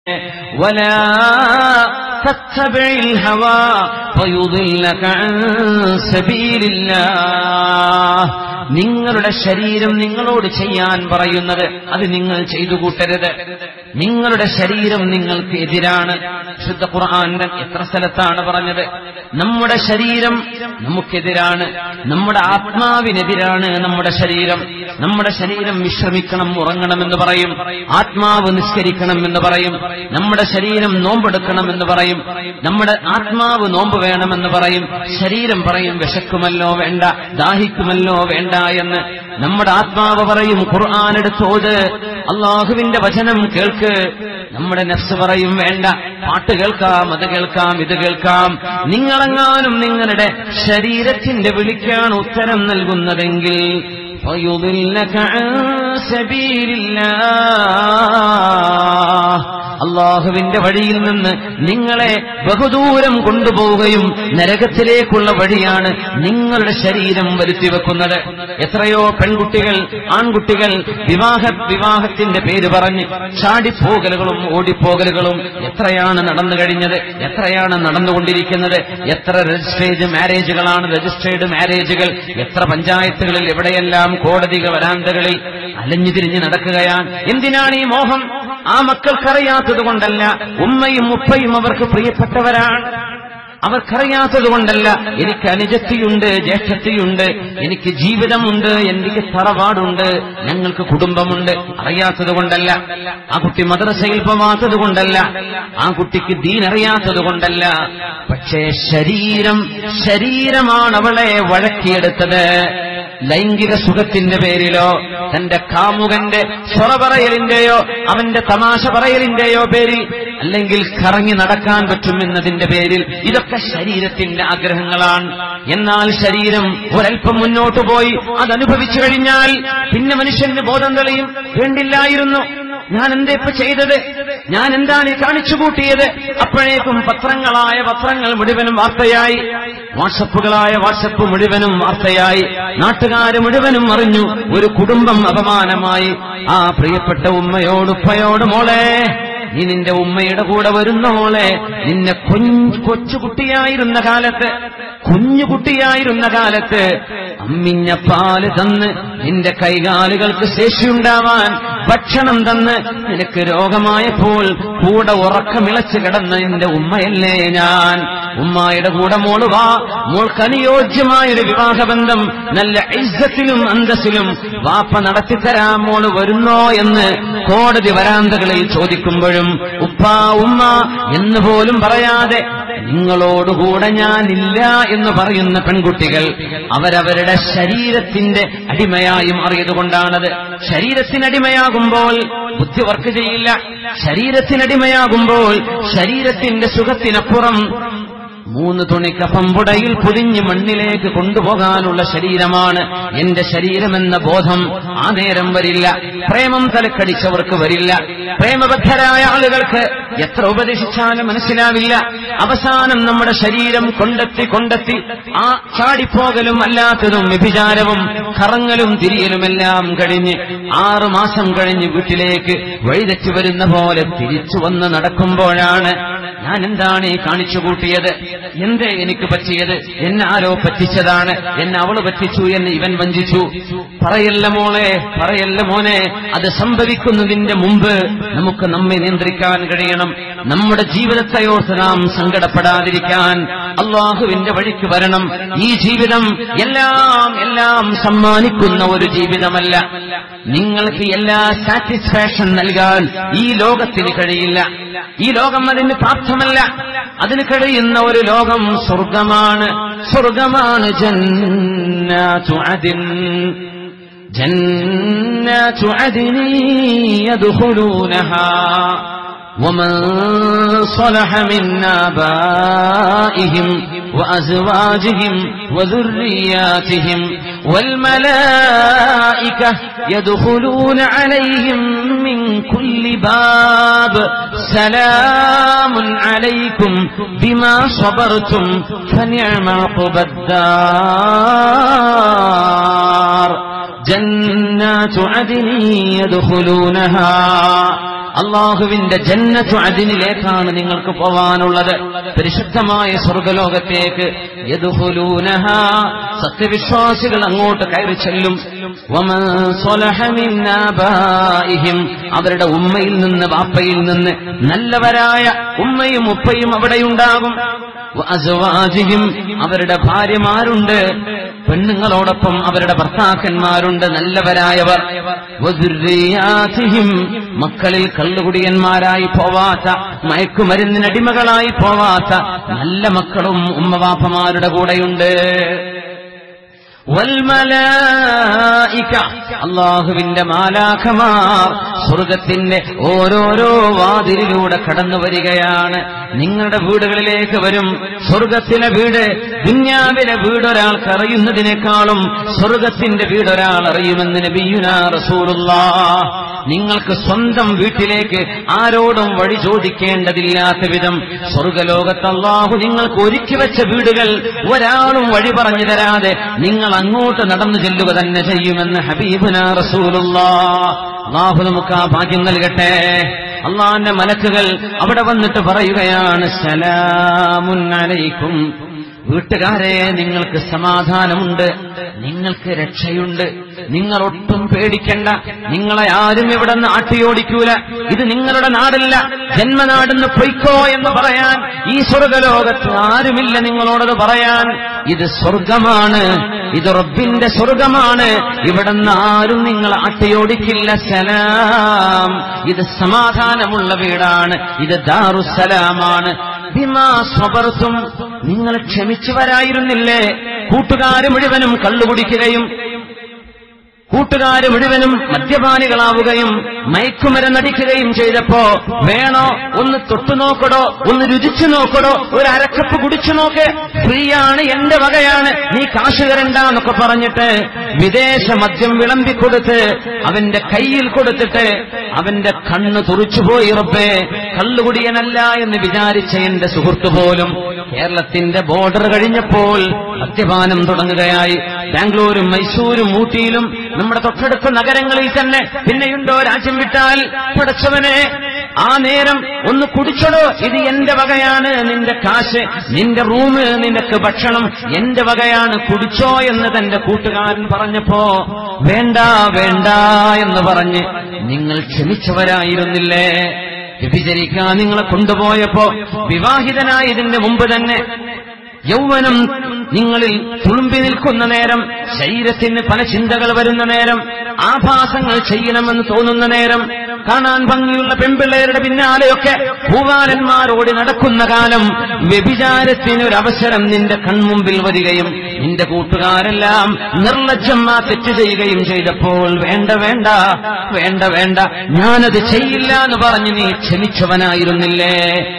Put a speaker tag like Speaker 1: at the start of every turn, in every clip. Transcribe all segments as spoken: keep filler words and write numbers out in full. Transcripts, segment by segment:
Speaker 1: ولا تتبع الهوى فيضلك عن سبيل الله. നിങ്ങളുടെ ശരീരം നിങ്ങളോട് ചെയ്യാൻ പറയുന്നത് അത് നിങ്ങൾ ചെയ്തു കൂട്ടരുത്. നിങ്ങളുടെ ശരീരം നിങ്ങൾക്ക് എതിരാണ്. ശുദ്ധ ഖുർആനിൽ എത്ര സ്ഥലത്താണ് പറഞ്ഞത്? നമ്മുടെ ശരീരം നമുക്കെതിരാണ്, നമ്മുടെ ആത്മാവിനെതിരാണ് നമ്മുടെ ശരീരം. നമ്മുടെ ശരീരം വിശ്രമിക്കണം, ഉറങ്ങണമെന്ന് പറയും. ആത്മാവ് നിസ്കരിക്കണം എന്ന് പറയും. നമ്മുടെ ശരീരം നോമ്പെടുക്കണം എന്ന് പറയും. നമ്മുടെ ആത്മാവ് നോമ്പ് വേണമെന്ന് പറയും. ശരീരം പറയും വിശക്കുമല്ലോ വേണ്ട, ദാഹിക്കുമല്ലോ വേണ്ട എന്ന്. നമ്മുടെ ആത്മാവ് പറയും ഖുർആൻ എടുത്തോത്, അള്ളാഹുവിന്റെ വചനം കേൾക്ക്. നമ്മുടെ നഫ്സ് പറയും വേണ്ട, പാട്ട് കേൾക്കാം, അത് കേൾക്കാം, ഇത് കേൾക്കാം. നിങ്ങളെങ്ങാനും നിങ്ങളുടെ ശരീരത്തിന്റെ വിളിക്കാണ് ഉത്തരം നൽകുന്നതെങ്കിൽ فَيُضِلَّكَ عَن سَبِيلِ اللَّهِ, അള്ളാഹുവിന്റെ വഴിയിൽ നിന്ന് നിങ്ങളെ ബഹുദൂരം കൊണ്ടുപോവുകയും നരകത്തിലേക്കുള്ള വഴിയാണ് നിങ്ങളുടെ ശരീരം വരുത്തിവെക്കുന്നത്. എത്രയോ പെൺകുട്ടികൾ, ആൺകുട്ടികൾ വിവാഹ വിവാഹത്തിന്റെ പേര് പറഞ്ഞ് ചാടിപ്പോകലുകളും ഓടിപ്പോകലുകളും എത്രയാണ് നടന്നു കഴിഞ്ഞത്, എത്രയാണ് നടന്നുകൊണ്ടിരിക്കുന്നത്. എത്ര രജിസ്ട്രേഡ് മാരേജുകളാണ്, രജിസ്ട്രേഡ് മാരേജുകൾ എത്ര പഞ്ചായത്തുകളിൽ, എവിടെയെല്ലാം കോടതികൾ വരാന്തകളിൽ അലഞ്ഞു തിരിഞ്ഞ് നടക്കുകയാണ്. എന്തിനാണ് ഈ മോഹം? ആ മക്കൾക്കറിയാത്തത് കൊണ്ടല്ല, ഉമ്മയും ഉപ്പയും അവർക്ക് പ്രിയപ്പെട്ടവരാണ്. അവർക്കറിയാത്തത് കൊണ്ടല്ല. എനിക്ക് അനുജത്തിയുണ്ട്, ജ്യേഷ്ഠത്തിയുണ്ട്, എനിക്ക് ജീവിതമുണ്ട്, എനിക്ക് തറവാടുണ്ട്, ഞങ്ങൾക്ക് കുടുംബമുണ്ട്. അറിയാത്തത് കൊണ്ടല്ല. ആ കുട്ടി മദ്രസയിൽ പോവാത്തത് കൊണ്ടല്ല, ആ കുട്ടിക്ക് ദീൻ അറിയാത്തത് കൊണ്ടല്ല. പക്ഷേ ശരീരം ശരീരമാണ് അവളെ വഴക്കിയെടുത്തത്. ലൈംഗിക സുഖത്തിന്റെ പേരിലോ തന്റെ കാമുകന്റെ സ്വറ പറയലിന്റെയോ അവന്റെ തമാശ പറയലിന്റെയോ പേരിൽ, അല്ലെങ്കിൽ കറങ്ങി നടക്കാൻ പറ്റുമെന്നതിന്റെ പേരിൽ, ഇതൊക്കെ ശരീരത്തിന്റെ ആഗ്രഹങ്ങളാണ്. എന്നാൽ ശരീരം ഒരൽപ്പം മുന്നോട്ട് പോയി അതനുഭവിച്ചു കഴിഞ്ഞാൽ പിന്നെ മനുഷ്യന് ബോധം തെളിയും. വേണ്ടില്ലായിരുന്നു, ഞാൻ എന്താ ഇപ്പൊ ചെയ്തത്, ഞാൻ എന്താണ് ഈ കാണിച്ചു കൂട്ടിയത്. അപ്പോഴേക്കും പത്രങ്ങളായ പത്രങ്ങൾ മുഴുവനും വാർത്തയായി, വാട്സപ്പുകളായ വാട്സപ്പ് മുഴുവനും വാർത്തയായി, നാട്ടുകാര് മുഴുവനും അറിഞ്ഞു. ഒരു കുടുംബം അപമാനമായി. ആ പ്രിയപ്പെട്ട ഉമ്മയോട് ഉപ്പയോട്, മോളെ നീ നിന്റെ ഉമ്മയുടെ കൂടെ വരുന്നോളെ, നിന്നെ കുഞ്ഞു കൊച്ചുകുട്ടിയായിരുന്ന കാലത്ത്, കുഞ്ഞുകുട്ടിയായിരുന്ന കാലത്ത് അമ്മിഞ്ഞ പാല് തന്ന് നിന്റെ കൈകാലുകൾക്ക് ശേഷിയുണ്ടാവാൻ ഭക്ഷണം തന്ന് നിനക്ക് രോഗമായപ്പോൾ കൂടെ ഉറക്കമിളച്ച് കിടന്ന നിന്റെ ഉമ്മയല്ലേ ഞാൻ. ഉമ്മായുടെ കൂടെ മോള് വാ, മോൾക്ക് അനുയോജ്യമായൊരു വിവാഹബന്ധം നല്ല ഇസ്സത്തിലും അന്തസ്സിലും വാപ്പ നടത്തിത്തരാം, മോള് വരുന്നോ എന്ന് കോടതി വരാന്തകളിൽ ചോദിക്കുമ്പോഴും ഉപ്പാ ഉമ്മ എന്ന് പോലും പറയാതെ നിങ്ങളോടുകൂടെ ഞാനില്ല എന്ന് പറയുന്ന പെൺകുട്ടികൾ അവരവരുടെ ശരീരത്തിന്റെ അടിമയായി മാറിയതുകൊണ്ടാണത്. ശരീരത്തിനടിമയാകുമ്പോൾ ബുദ്ധി വർക്ക് ചെയ്യില്ല. ശരീരത്തിനടിമയാകുമ്പോൾ ശരീരത്തിന്റെ സുഖത്തിനപ്പുറം മൂന്ന് തുണി കഫംപുടയിൽ പൊതിഞ്ഞ് മണ്ണിലേക്ക് കൊണ്ടുപോകാനുള്ള ശരീരമാണ് എന്റെ ശരീരമെന്ന ബോധം ആ നേരം വരില്ല. പ്രേമം തലക്കടിച്ചവർക്ക് വരില്ല. പ്രേമബദ്ധരായ ആളുകൾക്ക് എത്ര ഉപദേശിച്ചാലും മനസ്സിലാവില്ല. അവസാനം നമ്മുടെ ശരീരം കൊണ്ടെത്തി കൊണ്ടെത്തി ആ ചാടിപ്പോകലും അല്ലാത്തതും വ്യഭിചാരവും കറങ്ങലും തിരിയലുമെല്ലാം കഴിഞ്ഞ് ആറു മാസം കഴിഞ്ഞ് വീട്ടിലേക്ക് വഴിതെറ്റി വരുന്ന പോലെ തിരിച്ചു വന്ന് നടക്കുമ്പോഴാണ് ഞാൻ എന്താണ് ഈ കാണിച്ചു കൂട്ടിയത്, എന്തേ എനിക്ക് പറ്റിയത്, എന്നെ ആരോ പറ്റിച്ചതാണ്, എന്നെ അവള് പറ്റിച്ചു, എന്നെ ഇവൻ വഞ്ചിച്ചു. പറയല്ല മോളെ, പറയല്ല മോനെ. അത് സംഭവിക്കുന്നതിന്റെ മുമ്പ് നമുക്ക് നമ്മെ നിയന്ത്രിക്കാൻ കഴിയണം. നമ്മുടെ ജീവിതത്തെയോർത്ത് നാം സങ്കടപ്പെടാതിരിക്കാൻ അള്ളാഹുവിന്റെ വഴിക്ക് വരണം. ഈ ജീവിതം എല്ലാം എല്ലാം സമ്മാനിക്കുന്ന ഒരു ജീവിതമല്ല. നിങ്ങൾക്ക് എല്ലാ സാറ്റിസ്ഫാക്ഷൻ നൽകാൻ ഈ ലോകത്തിന് കഴിയില്ല. ഈ ലോകം അതിന് പ്രാപ്തമല്ല. അതിന് കഴിയുന്ന ഒരു ലോകം സ്വർഗമാണ്. സ്വർഗമാണ് ജന്നാതു അദ്ൻ. ജന്നാതു അദ്ൻ യദ്ഖുലൂനഹാ ومن صلح من آبائهم وأزواجهم وذرياتهم والملائكة يدخلون عليهم من كل باب سلام عليكم بما صبرتم فنعم عقبى الدار جنات عدن يدخلونها അള്ളാഹുവിന്റെ ജന്നത്തു അദ്നിലേക്കാണ് നിങ്ങൾക്ക് പോവാനുള്ളത്, പരിശുദ്ധമായ സ്വർഗ്ഗലോകത്തേക്ക്. യദ്ഖുലൂനഹാ, സത്യവിശ്വാസികൾ അങ്ങോട്ട് കയറി ചെല്ലും. വമൻ സ്വലഹ മിൻ ആബാഇഹിം, അവരുടെ ഉമ്മയിൽ നിന്ന് വാപ്പയിൽ നിന്ന് നല്ലവരായ ഉമ്മയും ഉപ്പയും അവിടെയുണ്ടാകും. വഅസ്വാജിഹിം, അവരുടെ ഭാര്യമാരുണ്ട്, പെണ്ണുങ്ങളോടൊപ്പം അവരുടെ ഭർത്താക്കന്മാരുണ്ട് നല്ലവരായവർ. വദുർരിയാതിഹിം, മക്കളിൽ കള്ളുകുടിയന്മാരായി പോവാത്ത, മയക്കുമരുന്നിനടിമകളായി പോവാത്ത നല്ല മക്കളും ഉമ്മവാപ്പമാരുടെ കൂടെയുണ്ട്. വൽമലായിക, അല്ലാഹുവിന്റെ മാലാഖമാർ സ്വർഗത്തിന്റെ ഓരോരോ വാതിലിലൂടെ കടന്നു വരികയാണ്. നിങ്ങളുടെ വീടുകളിലേക്ക് വരും. സ്വർഗത്തിലെ വീട്, ദുന്യാവിലെ വീട് ഒരാൾക്ക് അറിയുന്നതിനേക്കാളും സ്വർഗത്തിന്റെ വീട് ഒരാൾ അറിയുമെന്ന് നബിയുനാ റസൂലുള്ളാഹ്. നിങ്ങൾക്ക് സ്വന്തം വീട്ടിലേക്ക് ആരോടും വഴി ചോദിക്കേണ്ടതില്ലാത്ത വിധം സ്വർഗലോകത്ത് അല്ലാഹു നിങ്ങൾക്ക് ഒരുക്കി വെച്ച വീടുകൾ ഒരാളും വഴി പറഞ്ഞു തരാതെ നിങ്ങൾ അങ്ങോട്ട് നടന്നു ചെല്ലുക തന്നെ ചെയ്യുമെന്ന് ഹബീബുനാ റസൂലുള്ളാഹ്. അല്ലാഹു നമുക്ക് ആ ഭാഗ്യം നൽകട്ടെ. അല്ലാഹുവിന്റെ മലക്കുകൾ അവിടെ വന്നിട്ട് പറയുകയാണ്, സലാമുൻ അലൈക്കും, വീട്ടുകാരെ നിങ്ങൾക്ക് സമാധാനമുണ്ട്, നിങ്ങൾക്ക് രക്ഷയുണ്ട്, നിങ്ങൾ ഒട്ടും പേടിക്കണ്ട, നിങ്ങളെ ആരും ഇവിടെ നിന്ന് ആട്ടിയോടിക്കൂല, ഇത് നിങ്ങളുടെ നാടല്ല, ജന്മനാടെന്ന് പൊയ്ക്കോ എന്ന് പറയാൻ ഈ സ്വർഗലോകത്ത് ആരുമില്ല നിങ്ങളോടത് പറയാൻ. ഇത് സ്വർഗമാണ്, ഇത് റബ്ബിന്റെ സ്വർഗമാണ്, ഇവിടെ നിന്ന് ആരും നിങ്ങൾ ആട്ടിയോടിക്കില്ല. സലാം, ഇത് സമാധാനമുള്ള വീടാണ്, ഇത് ദാറുസ്സലാമാണ്. ബിമാ സ്വബർതും, നിങ്ങൾ ക്ഷമിച്ചവരായിരുന്നില്ലേ? കൂട്ടുകാര് മുഴുവനും കള്ളുകുടിക്കുകയും കൂട്ടുകാര് മുഴുവനും മദ്യപാനികളാവുകയും മയക്കുമരുന്നടിക്കുകയും ചെയ്തപ്പോ വേണോ ഒന്ന് തൊട്ടു നോക്കടോ, ഒന്ന് രുചിച്ചു നോക്കടോ, ഒരു അരക്കപ്പ് കുടിച്ചു നോക്ക്, ഫ്രീ ആണ്, എന്റെ വകയാണ്, നീ കാശ് തരണ്ടെന്നൊക്കെ പറഞ്ഞിട്ട് വിദേശ മദ്യം വിളമ്പിക്കൊടുത്ത് അവന്റെ കയ്യിൽ കൊടുത്തിട്ട് അവന്റെ കണ്ണ് തുറിച്ചുപോയി. റബ്ബേ, കള്ളുകുടിയനല്ല എന്ന് വിചാരിച്ച എന്റെ സുഹൃത്തു പോലും കേരളത്തിന്റെ ബോർഡർ കഴിഞ്ഞപ്പോൾ മദ്യപാനം തുടങ്ങുകയായി. ബാംഗ്ലൂരും മൈസൂരും ഊട്ടിയിലും നമ്മുടെ തൊട്ടടുത്ത നഗരങ്ങളിൽ തന്നെ. പിന്നെയുണ്ടോ രാജ്യം വിട്ടാൽ? പടച്ചവനെ, ആ നേരം ഒന്ന് കുടിച്ചടോ, ഇത് എന്റെ വകയാണ്, നിന്റെ കാശ്, നിന്റെ റൂം, നിനക്ക് ഭക്ഷണം എന്റെ വകയാണ്, കുടിച്ചോ എന്ന് തന്റെ കൂട്ടുകാരൻ പറഞ്ഞപ്പോ വേണ്ട വേണ്ട എന്ന് പറഞ്ഞ് നിങ്ങൾ ക്ഷമിച്ചവരായിരുന്നില്ലേ? വ്യഭിചരിക്കാൻ നിങ്ങളെ കൊണ്ടുപോയപ്പോ വിവാഹിതനായതിന്റെ മുമ്പ് തന്നെ യൗവനം നിങ്ങളിൽ തുളുമ്പി നിൽക്കുന്ന നേരം, ശരീരത്തിന് പല ചിന്തകൾ വരുന്ന നേരം, ആഭാസങ്ങൾ ചെയ്യണമെന്ന് തോന്നുന്ന നേരം, കാണാൻ ഭംഗിയുള്ള പെൺപിള്ളേരുടെ പിന്നാലെയൊക്കെ പൂവാലന്മാരോട് നടക്കുന്ന കാലം, വ്യഭിചാരത്തിനൊരവസരം നിന്റെ കൺമുമ്പിൽ വരികയും നിന്റെ കൂട്ടുകാരെല്ലാം നിർലജ്ജം ആ തെറ്റ് ചെയ്യുകയും ചെയ്തപ്പോൾ വേണ്ട വേണ്ട വേണ്ട വേണ്ട ഞാനത് ചെയ്യില്ല എന്ന് പറഞ്ഞ് നീ ക്ഷമിച്ചവനായിരുന്നില്ലേ?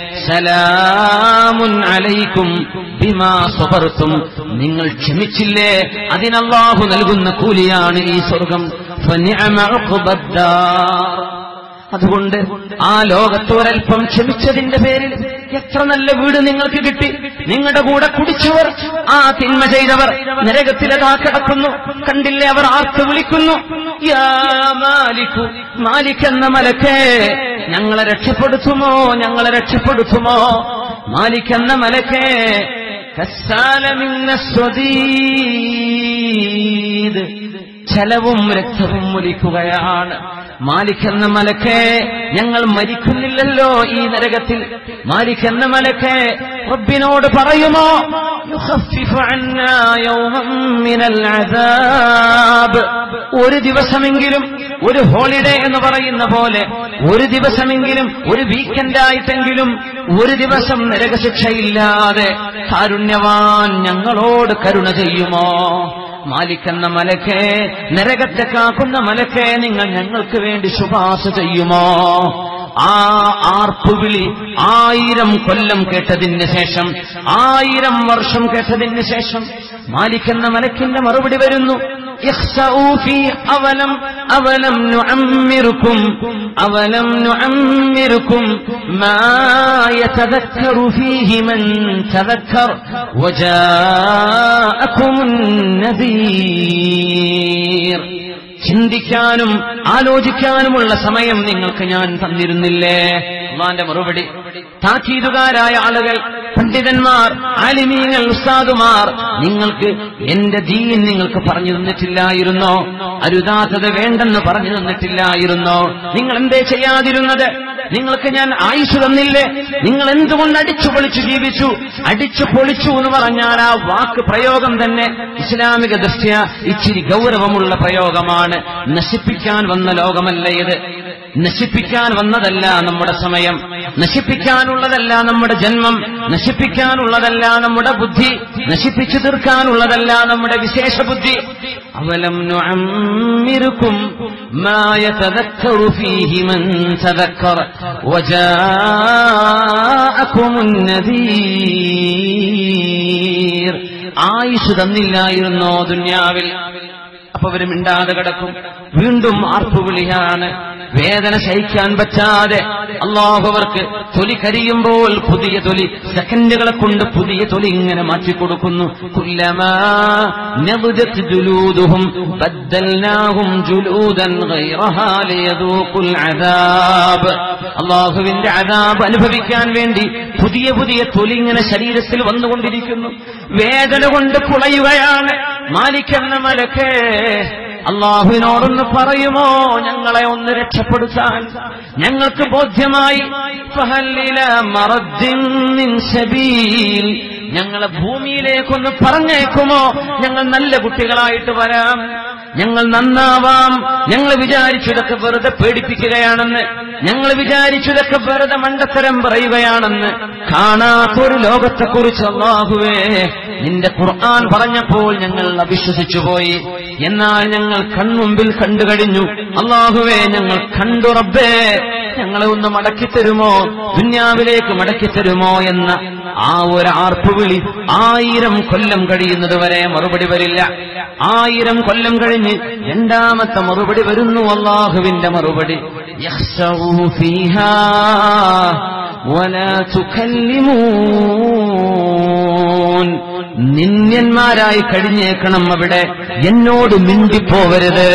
Speaker 1: സലാമുൻ അലൈക്കും ബിമാ സബർതും, നിങ്ങൾ ക്ഷമിച്ചില്ലേ, അതിനല്ലാഹു നൽകുന്ന കൂലിയാണ് ഈ സ്വർഗം. ഫനിഅമ ഉഖ്ബദ്ദാർ. അതുകൊണ്ട് ആ ലോകത്ത് ഒരൽപ്പം ക്ഷമിച്ചതിന്റെ പേരിൽ എത്ര നല്ല വീട് നിങ്ങൾക്ക് കിട്ടി. നിങ്ങളുടെ കൂടെ കുടിച്ചവർ, ആ തിന്മ ചെയ്തവർ നരകത്തിലതാ കിടക്കുന്നു. കണ്ടില്ലേ, അവർ ആർത്ത് വിളിക്കുന്നു, യാ മാലികു, മാലിക് എന്ന മലക്കേ, ഞങ്ങളെ രക്ഷപ്പെടുത്തുമോ, ഞങ്ങളെ രക്ഷപ്പെടുത്തുമോ? മാലിക് എന്ന മലക്കേ, കസ്സാലമിന്നസ്വദീദ്, ജലവും രക്തവും ഒലിക്കുകയാണ്. മാലിക് എന്ന മലക്കേ, ഞങ്ങൾ മരിക്കുന്നില്ലല്ലോ ഈ നരകത്തിൽ. മാലിക് എന്ന മലക്കേ, റബ്ബിനോട് പറയുമോ, യുഖഫിഫു അന്നാ യൗമൻ മിനൽ അദാബ്, ഒരു ദിവസമെങ്കിലും, ഒരു ഹോളിഡേ എന്ന് പറയുന്ന പോലെ ഒരു ദിവസമെങ്കിലും, ഒരു വീക്കെൻഡായിട്ടെങ്കിലും ഒരു ദിവസം നരകശിക്ഷയില്ലാതെ കാരുണ്യവാൻ ഞങ്ങളോട് കരുണ ചെയ്യുമോ? മാലിക് എന്ന മലക്കേ, നരകത്തെ കാക്കുന്ന മലക്കേ, നിങ്ങൾ ഞങ്ങൾക്ക് വേണ്ടി ശുപാർശ ചെയ്യുമോ? ആ ആർപ്പുവിളി ആയിരം കൊല്ലം കേട്ടതിന് ശേഷം, ആയിരം വർഷം കേട്ടതിന് ശേഷം മാലിക് എന്ന മലക്കിന്റെ മറുപടി വരുന്നു, അവലം അവലം നുഅമ്മിറുക്കും അവലം നുഅമ്മിറുക്കും മാ യതദക്കറു ഫീഹി മൻ തദക്കർ വജാഅകുമുൻ നദീർ. ചിന്തിക്കാനും ആലോചിക്കാനുമുള്ള സമയം നിങ്ങൾക്ക് ഞാൻ തന്നിരുന്നില്ലേ? അല്ലാഹുവിന്റെ മറുപടി, താക്കീതുകാരായ ആളുകൾ, പണ്ഡിതന്മാർ, ആലിമീങ്ങൾ, ഉസ്താദുമാർ, നിങ്ങൾക്ക് എന്റെ ദീൻ നിങ്ങൾക്ക് പറഞ്ഞു തന്നിട്ടില്ലായിരുന്നോ? അരുതാത്തത് വേണ്ടെന്ന് പറഞ്ഞു തന്നിട്ടില്ലായിരുന്നോ? നിങ്ങൾ എന്തേ ചെയ്യാതിരുന്നത്? നിങ്ങൾക്ക് ഞാൻ ആയുസ് തന്നില്ലേ? നിങ്ങൾ എന്തുകൊണ്ട് അടിച്ചു പൊളിച്ചു ജീവിച്ചു? അടിച്ചു പൊളിച്ചു എന്ന് പറഞ്ഞാൽ ആ വാക്ക് പ്രയോഗം തന്നെ ഇസ്ലാമിക ദൃഷ്ട്യാ ഇച്ചിരി ഗൗരവമുള്ള പ്രയോഗമാണ്. നശിപ്പിക്കാൻ വന്ന ലോകമല്ല ഇത്. നശിപ്പിക്കാൻ വന്നതല്ല നമ്മുടെ സമയം, നശിപ്പിക്കാനുള്ളതല്ല നമ്മുടെ ജന്മം, നശിപ്പിക്കാനുള്ളതല്ല നമ്മുടെ ബുദ്ധി, നശിപ്പിച്ചു തീർക്കാനുള്ളതല്ല നമ്മുടെ വിശേഷ ബുദ്ധി. അവലം നുഅമ്മിറുകും മാ യതദക്കറു ഫീഹി മൻ തദക്കറ വജാഅകുമുൻ നദീർ. ആയുസ് തന്നില്ലായിരുന്നോ ദുനിയാവിൽ? അപ്പൊ അവര് മിണ്ടാതെ കിടക്കും. വീണ്ടും ആർപ്പുവിളിയാണ്. വേദന സഹിക്കാൻ പറ്റാതെ അല്ലാഹു അവർക്ക് തൊലി കരിയുമ്പോൾ പുതിയ തൊലി, സെക്കൻഡുകളെ കൊണ്ട് പുതിയ തൊലി ഇങ്ങനെ മാറ്റിക്കൊടുക്കുന്നു. കുല്ലമാ നബദത് ജുലൂദുഹും ബദ്ദൽനാഹും ജുലൂദൻ ഗൈറഹാ ലിയദൂഖുൽ അദാബ്. അല്ലാഹുവിന്റെ അദാബ് അനുഭവിക്കാൻ വേണ്ടി പുതിയ പുതിയ തൊലി ഇങ്ങനെ ശരീരത്തിൽ വന്നുകൊണ്ടിരിക്കുന്നു. വേദന കൊണ്ട് പുളയുകയാണ്. മാലിക്കെന്ന മലക്കേ, അള്ളാഹുവിനോടൊന്ന് പറയുമോ ഞങ്ങളെ ഒന്ന് രക്ഷപ്പെടുത്താൻ? ഞങ്ങൾക്ക് ബോധ്യമായി ഫഹല്ലില മറദ്ദിൻ മിൻ സബീൽ, ഞങ്ങളെ ഭൂമിയിലേക്കൊന്ന് പറഞ്ഞേക്കുമോ? ഞങ്ങൾ നല്ല കുട്ടികളായിട്ട് വരാം, ഞങ്ങൾ നന്നാവാം. ഞങ്ങൾ വിചാരിച്ചതൊക്കെ വെറുതെ പേടിപ്പിക്കുകയാണെന്ന്, ഞങ്ങൾ വിചാരിച്ചതൊക്കെ വെറുതെ മണ്ടത്തരം പറയുകയാണെന്ന്. കാണാത്തൊരു ലോകത്തെക്കുറിച്ച് അല്ലാഹുവേ നിന്റെ ഖുർആൻ പറഞ്ഞപ്പോൾ ഞങ്ങൾ അവിശ്വസിച്ചുപോയി. എന്നാൽ ഞങ്ങൾ കൺമുമ്പിൽ കണ്ടു കഴിഞ്ഞു. അല്ലാഹുവേ ഞങ്ങൾ കണ്ടു റബ്ബേ, ഞങ്ങളെ ഒന്ന് മടക്കിത്തരുമോ, ദുന്യാവിലേക്ക് മടക്കിത്തരുമോ എന്ന ആ ഒരു ആർപ്പുവിളി ആയിരം കൊല്ലം കഴിയുന്നത് വരെ മറുപടി വരില്ല. ആയിരം കൊല്ലം കഴിഞ്ഞ് രണ്ടാമത്തെ മറുപടി വരുന്നു. അല്ലാഹുവിന്റെ മറുപടി, യഖ്ശഊ ഫീഹാ വലാ തുകല്ലിമൂൻ. നിന്യന്മാരായി കഴിഞ്ഞേക്കണം അവിടെ, എന്നോട് മിണ്ടിപ്പോവരുത്.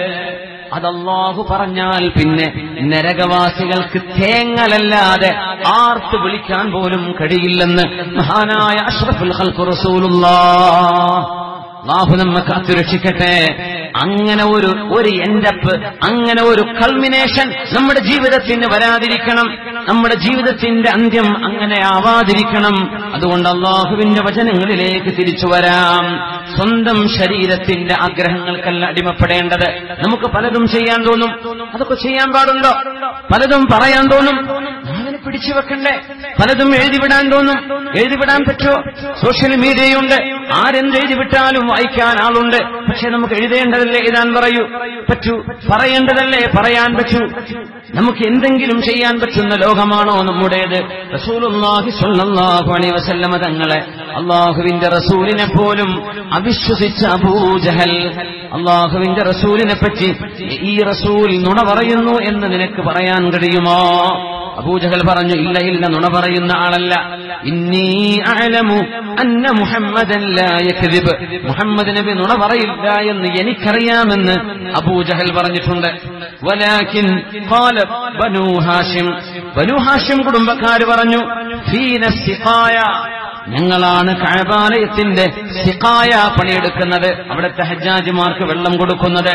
Speaker 1: അതല്ലാഹു പറഞ്ഞാൽ പിന്നെ നരകവാസികൾക്ക് തേങ്ങലല്ലാതെ ആർത്ത് വിളിക്കാൻ പോലും കഴിയില്ലെന്ന് മഹാനായ അഷ്റഫുൽ ഖൽഖ് റസൂലുള്ളാഹ്. അല്ലാഹു നമ്മെ കാത്തുരക്ഷിക്കട്ടെ. അങ്ങനെ ഒരു ഒരു എൻഡപ്പ്, അങ്ങനെ ഒരു കൾമിനേഷൻ നമ്മുടെ ജീവിതത്തിന് വരാതിരിക്കണം. നമ്മുടെ ജീവിതത്തിന്റെ അന്ത്യം അങ്ങനെ ആവാതിരിക്കണം. അതുകൊണ്ട് അല്ലാഹുവിന്റെ വചനങ്ങളിലേക്ക് തിരിച്ചു വരാം. സ്വന്തം ശരീരത്തിന്റെ ആഗ്രഹങ്ങൾക്കല്ല അടിമപ്പെടേണ്ടത്. നമുക്ക് പലതും ചെയ്യാൻ തോന്നും, അതൊക്കെ ചെയ്യാൻ പാടുണ്ടോ? പലതും പറയാൻ തോന്നും, അതിനെ പിടിച്ചു വെക്കണ്ടേ? പലതും എഴുതിവിടാൻ തോന്നും, എഴുതിവിടാൻ പറ്റുമോ? സോഷ്യൽ മീഡിയയുണ്ട്, ആരെന്ത് എഴുതിവിട്ടാലും വായിക്കാൻ ആളുണ്ട്. പക്ഷെ നമുക്ക് എഴുതേണ്ടതല്ലേ എഴുതാൻ പറയൂ പറ്റൂ, പറയേണ്ടതല്ലേ പറയാൻ പറ്റൂ. നമുക്ക് എന്തെങ്കിലും ചെയ്യാൻ പറ്റുന്ന ലോകമാണോ നമ്മുടേത്? റസൂലുള്ളാഹി സ്വല്ലല്ലാഹു അലൈഹി വസല്ലമ തങ്ങളെ, അല്ലാഹുവിന്റെ റസൂലിനെ പോലും അവിശ്വസിച്ച അബൂജഹൽ, അല്ലാഹുവിന്റെ റസൂലിനെ പറ്റി ഈ റസൂൽ നുണ പറയുന്നു എന്ന് നിനക്ക് പറയാൻ കഴിയുമോ? അബൂജഹൽ പറഞ്ഞു, ഇല്ല ഇല്ല, നുണ പറയുന്ന ആളല്ല. ഇന്നി അഅലമു അന്ന മുഹമ്മദൻ ലാ യക്ദിബ്, മുഹമ്മദ് നബി നുണ പറയില്ല എന്ന് എനിക്കറിയാമെന്ന് അബൂജഹൽ പറഞ്ഞിട്ടുണ്ട്. വലാകിൻ ഖാല ബനൂ ഹാഷിം, ബനൂ ഹാഷിം കുടുംബക്കാർ പറഞ്ഞു, ഫീന സിഖായ, ഞങ്ങളാണ് കഅബാലയത്തിന്റെ സിഖായ പണിയെടുക്കുന്നത്, അവിടുത്തെ ഹജ്ജാജിമാർക്ക് വെള്ളം കൊടുക്കുന്നത്.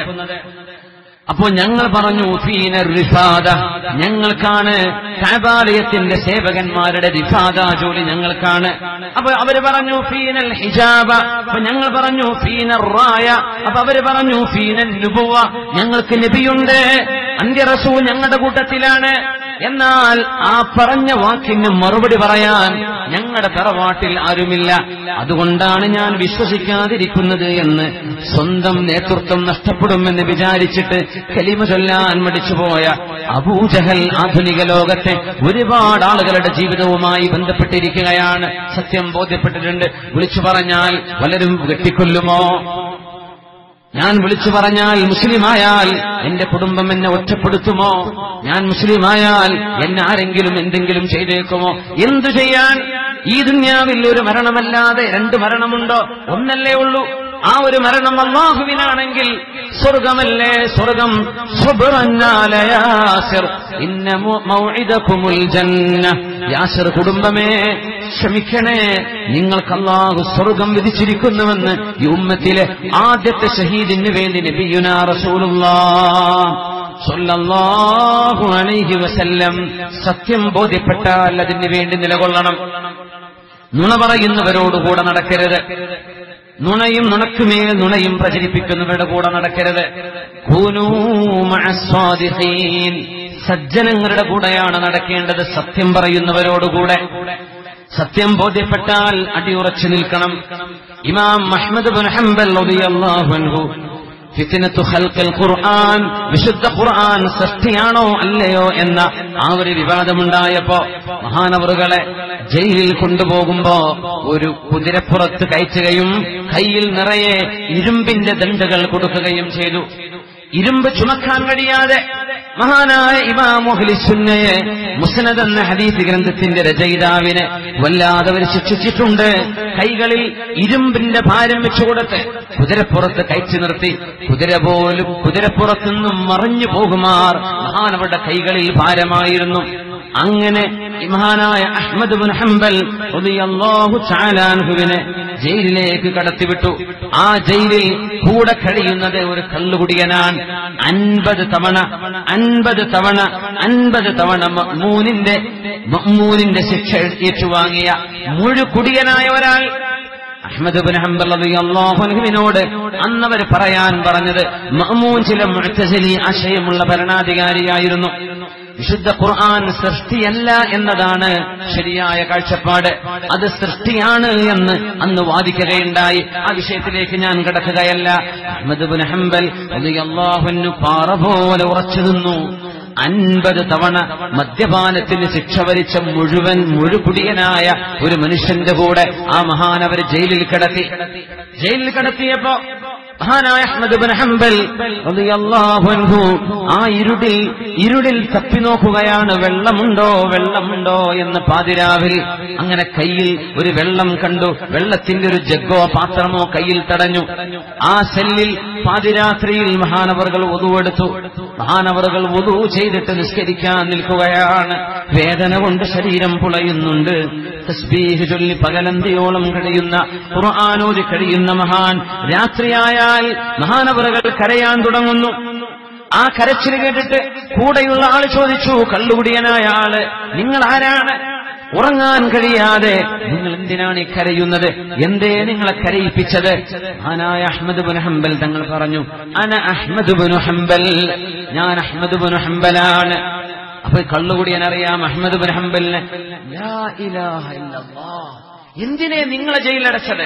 Speaker 1: അപ്പോ ഞങ്ങൾ പറഞ്ഞു, ഫീന റിഫാദ, ഞങ്ങൾക്കാണ് കഅബാലയത്തിന്റെ സേവകന്മാരുടെ റിഫാദ ജോലി ഞങ്ങൾക്കാണ്. അപ്പൊ അവര് പറഞ്ഞു ഫീനൽ ഹിജാബ, അപ്പൊ ഞങ്ങൾ പറഞ്ഞു ഫീനർ റായ, അപ്പൊ അവര് പറഞ്ഞു ഫീനൽ നുബുവ, ഞങ്ങൾക്ക് നബിയുണ്ട്, അന്ത്യ റസൂൽ ഞങ്ങളുടെ കൂട്ടത്തിലാണ്. എന്നാൽ ആ പറഞ്ഞ വാക്കിന് മറുപടി പറയാൻ ഞങ്ങളുടെ തറവാട്ടിൽ ആരുമില്ല, അതുകൊണ്ടാണ് ഞാൻ വിശ്വസിക്കാതിരിക്കുന്നത് എന്ന് സ്വന്തം നേതൃത്വം നഷ്ടപ്പെടുമെന്ന് വിചാരിച്ചിട്ട് കലിമ ചൊല്ലാൻ മടിച്ചുപോയ അബൂജഹൽ ആധുനിക ലോകത്തെ ഒരുപാട് ആളുകളുടെ ജീവിതവുമായി ബന്ധപ്പെട്ടിരിക്കുകയാണ്. സത്യം ബോധ്യപ്പെട്ടിട്ടുണ്ട്. വിളിച്ചു പറഞ്ഞാൽ പലരും വെട്ടിക്കൊല്ലുമോ? ഞാൻ വിളിച്ചു പറഞ്ഞാൽ മുസ്ലിമായാൽ എന്റെ കുടുംബം എന്നെ ഒറ്റപ്പെടുത്തുമോ? ഞാൻ മുസ്ലിമായാൽ എന്നെ ആരെങ്കിലും എന്തെങ്കിലും ചെയ്തേക്കുമോ? എന്തു ചെയ്യാൻ? ഈ ദുന്യാവിൽ ഒരു മരണമല്ലാതെ രണ്ട് മരണമുണ്ടോ? ഒന്നല്ലേ ഉള്ളൂ. ആ ഒരു മരണം അല്ലാഹുവിനാണെങ്കിൽ സ്വർഗമല്ലേ സ്വർഗം. സുബ്റന്നാല യാസിർ ഇന്ന മൗഇദകുമുൽ ജന്ന. യാസിർ കുടുംബമേ ക്ഷമിക്കണേ, നിങ്ങൾക്ക് അല്ലാഹു സ്വർഗം വിധിച്ചിരിക്കുന്നുവെന്ന് ഈ ഉമ്മത്തിലെ ആദ്യത്തെ ഷഹീദിന് വേണ്ടി നബിയുനാ റസൂലുള്ളാഹ് സ്വല്ലല്ലാഹു അലൈഹി വസല്ലം സത്യം ബോധ്യപ്പെട്ടാൽ അതിന് വേണ്ടി നിലകൊള്ളണം. നുണ പറയുന്നവരോടുകൂടെ നടക്കരുത്. നുണയും നുണക്കുമേൽ നുണയും പ്രചരിപ്പിക്കുന്നവരുടെ കൂടെ നടക്കരുത്. കൂനൂ മഅസ്സാദിഖീൻ. സജ്ജനങ്ങളുടെ കൂടെയാണ് നടക്കേണ്ടത്, സത്യം പറയുന്നവരോടുകൂടെ. സത്യം ബോധ്യപ്പെട്ടാൽ അടിയുറച്ചു നിൽക്കണം. ഇമാം അഹ്മദ് ഇബ്നു ഹംബൽ റളിയല്ലാഹു അൻഹു ഫിത്നത്തു ഖൽഖിൽ ഖുർആൻ, വിശുദ്ധ ഖുർആൻ സൃഷ്ടിയാണോ അല്ലയോ എന്ന ആ ഒരു വിവാദമുണ്ടായപ്പോ മഹാനവറുകളെ ജയിലിൽ കൊണ്ടുപോകുമ്പോ ഒരു കുതിരപ്പുറത്ത് കയറ്റുകയും കയ്യിൽ നിറയെ ഇരുമ്പിന്റെ ദണ്ഡുകൾ കൊടുക്കുകയും ചെയ്തു. ഇരുമ്പ് ചുമക്കാൻ കഴിയാതെ മഹാനായ ഇമാം അഹ്ലുസുന്നയെ മുസ്നദ് എന്ന ഹദീസ് ഗ്രന്ഥത്തിന്റെ രചയിതാവിനെ വല്ലാതെ അവർ ശിക്ഷിച്ചിട്ടുണ്ട്. കൈകളിൽ ഇരുമ്പിന്റെ ഭാരം വെച്ചുകൊടുത്ത് കുതിരപ്പുറത്ത് കയറ്റി നിർത്തി കുതിര പോലും കുതിരപ്പുറത്തുനിന്നും മറിഞ്ഞു പോകുമാർ മഹാനവരുടെ കൈകളിൽ ഭാരമായിരുന്നു. അങ്ങനെ മഹാനായ അഹ്മദ് ഇബ്നു ഹംബൽ റളിയല്ലാഹു തആല അൻഹുവിനെ ജയിലിലേക്ക് കടത്തിവിട്ടു. ആ ജയിലിൽ കൂടെ കഴിയുന്നത് ഒരു കള്ളുകുടിയനാണ്. അൻപത് തവണ അൻപത് തവണ അൻപത് തവണ മഅ്മൂനിന്റെ മഅ്മൂനിന്റെ ശിക്ഷ ഏറ്റുവാങ്ങിയ മുഴുകുടിയനായ ഒരാൾ. അഹ്മദ് ഇബ്നു ഹംബൽ റളിയല്ലാഹു അൻഹുവിനോട് അന്നവർ പറയാൻ പറഞ്ഞത്, മഅ്മൂൻ ചില മുഅ്തസിലി ആശയമുള്ള ഭരണാധികാരിയായിരുന്നു. വിശുദ്ധ ഖുർആൻ സൃഷ്ടിയല്ല എന്നതാണ് ശരിയായ കാഴ്ചപ്പാട്. അത് സൃഷ്ടിയാണ് എന്ന് അന്ന് വാദിക്കുകയുണ്ടായി. ആ വിഷയത്തിലേക്ക് ഞാൻ കടക്കുകയല്ല. അഹ്മദ് ഇബ്നു ഹംബൽ റളിയല്ലാഹു അൻഹു പാറ പോലെ ഉറച്ചു നിന്നു. അൻപത് തവണ മദ്യപാനത്തിന് ശിക്ഷ വരിച്ച മുഴുവൻ മുഴുകുടിയനായ ഒരു മനുഷ്യന്റെ കൂടെ ആ മഹാനവർ ജയിലിൽ കിടത്തി. ജയിലിൽ കിടത്തിയപ്പോ മഹാനായ അഹ്മദ് ഇബ്നു ഹംബൽ റളിയല്ലാഹു അൻഹു ആ ഇരുടിൽ ഇരുടിൽ തപ്പി നോക്കുകയാണ്, വെള്ളമുണ്ടോ വെള്ളമുണ്ടോ എന്ന് പാതിരാവിൽ. അങ്ങനെ കയ്യിൽ ഒരു വെള്ളം കണ്ടു. വെള്ളത്തിന്റെ ഒരു ജഗ്ഗോ പാത്രമോ കയ്യിൽ തടഞ്ഞു. ആ സെല്ലിൽ പാതിരാത്രിയിൽ മഹാനവറുകൾ വുദുവെടുത്തു. മഹാനവറുകൾ വുദു ചെയ്തിട്ട് നിസ്കരിക്കാൻ നിൽക്കുകയാണ്. വേദന കൊണ്ട് ശരീരം പുളയുന്നുണ്ട്. തസ്ബീഹ് ചൊല്ലി പകലന്തിയോളം കഴിയുന്ന ഖുർആനോദി കഴിയുന്ന മഹാൻ രാത്രിയായാൽ മഹാനവറുകൾ കരയാൻ തുടങ്ങുന്നു. ആ കരച്ചിൽ കേട്ടിട്ട് കൂടെയുള്ള ആള് ചോദിച്ചു, കള്ളുകുടിയനായ ആള്, നിങ്ങൾ ആരാണ്? ഉറങ്ങാൻ കഴിയാതെ നിങ്ങൾ എന്തിനാണ് ഈ കരയുന്നത്? എന്തേ നിങ്ങളെ കരയിപ്പിച്ചത്? മഹാനായ അഹ്മദ് ഇബ്നു ഹംബൽ തങ്ങൾ പറഞ്ഞു, അന അഹ്മദ് ഇബ്നു ഹംബൽ, ഞാൻ അഹ്മദ് ഇബ്നു ഹംബലാണ്. അപ്പൊ കള്ളുകുടിയൻ അറിയാം അഹ്മദ് ഇബ്നു ഹംബലിനെ. ലാ ഇലാഹ ഇല്ലല്ലാഹ്, എന്തിനെ നിങ്ങളെ ജയിലടച്ചത്?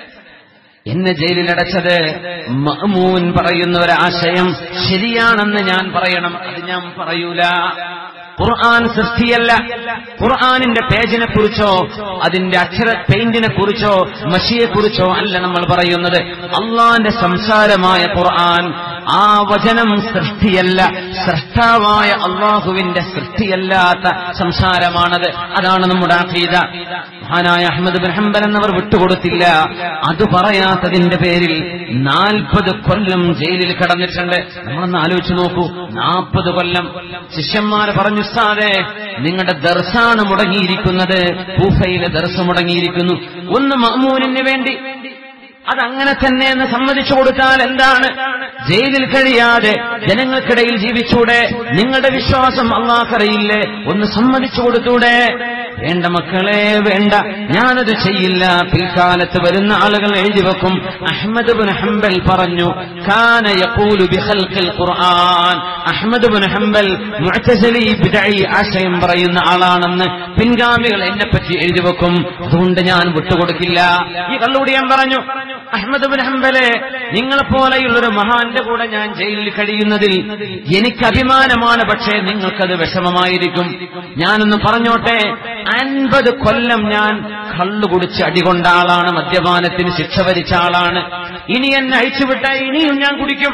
Speaker 1: എന്നെ ജയിലിലടച്ചത് മഅ്മൂൻ പറയുന്ന ഒരാശയം ശരിയാണെന്ന് ഞാൻ പറയണം, അത് ഞാൻ പറയൂല. ഖുർആൻ സൃഷ്ടിയല്ല. ഖുർആനിന്റെ പേജിനെ കുറിച്ചോ അതിന്റെ അക്ഷര പെയിന്റിനെ കുറിച്ചോ മഷിയെ കുറിച്ചോ അല്ല നമ്മൾ പറയുന്നത്. അള്ളാന്റെ സംസാരമായ ഖുർആൻ, ആ വചനം സൃഷ്ടിയല്ല, സൃഷ്ടാവായ അള്ളാഹുവിന്റെ സൃഷ്ടിയല്ലാത്ത സംസാരമാണത്. അതാണ് നമ്മുടെ അഖീദ. മഹാനായ അഹ്മദ് ഇബ്നു ഹംബൽ എന്നവർ വിട്ടുകൊടുത്തില്ല. അത് പറയാത്തതിന്റെ പേരിൽ നാൽപ്പത് കൊല്ലം ജയിലിൽ കടന്നിട്ടുണ്ട്. നമ്മളൊന്ന് ആലോചിച്ചു നോക്കൂ, നാൽപ്പത് കൊല്ലം. ശിഷ്യന്മാര് പറഞ്ഞു, ഉസ്താദേ നിങ്ങളുടെ ദർസാണ് മുടങ്ങിയിരിക്കുന്നത്, കൂഫയിലെ ദർസ് മുടങ്ങിയിരിക്കുന്നു, ഒന്ന് മഅ്മൂനിന് വേണ്ടി അതങ്ങനെ തന്നെ എന്ന് സമ്മതിച്ചു കൊടുത്താൽ എന്താണ്? ജയിലിൽ കഴിയാതെ ജനങ്ങൾക്കിടയിൽ ജീവിച്ചൂടെ? നിങ്ങളുടെ വിശ്വാസം അല്ലാഹ്ക്കറിയില്ലേ? ഒന്ന് സമ്മതിച്ചു കൊടുത്തൂടെ? വേണ്ട മക്കളെ, വേണ്ട, ഞാനത് ചെയ്യില്ല. പിൽക്കാലത്ത് വരുന്ന ആളുകൾ എഴുതി വെക്കും, അഹ്മദ് ഇബ്നു ഹംബൽ പറഞ്ഞു, കാന യഖൂലു ബിഖൽഖിൽ ഖുർആൻ. അഹ്മദ് ഇബ്നു ഹംബൽ മുഅ്തസിലി ബിദ്ഈ ആശയം പറയുന്ന ആളാണെന്ന് പിൻഗാമികൾ എന്നെപ്പറ്റി എഴുതി വെക്കും. അതുകൊണ്ട് ഞാൻ വിട്ടുകൊടുക്കില്ല. ഈ കള്ളുടിയൻ പറഞ്ഞു, അഹ്മദ് ഇബ്നു ഹംബലെ, നിങ്ങളെപ്പോലെയുള്ളൊരു മഹാന്റെ കൂടെ ഞാൻ ജയിലിൽ കഴിയുന്നതിൽ എനിക്ക് അഭിമാനമാണ്, പക്ഷേ നിങ്ങൾക്കത് വിഷമമായിരിക്കും. ഞാനൊന്ന് പറഞ്ഞോട്ടെ, അൻപത് കൊല്ലം ഞാൻ കള്ളു കുടിച്ച് അടികൊണ്ട ആളാണ്, മദ്യപാനത്തിന് ശിക്ഷ വരിച്ച ആളാണ്. ഇനി എന്നെ അഴിച്ചുവിട്ട ഇനിയും ഞാൻ കുടിക്കും.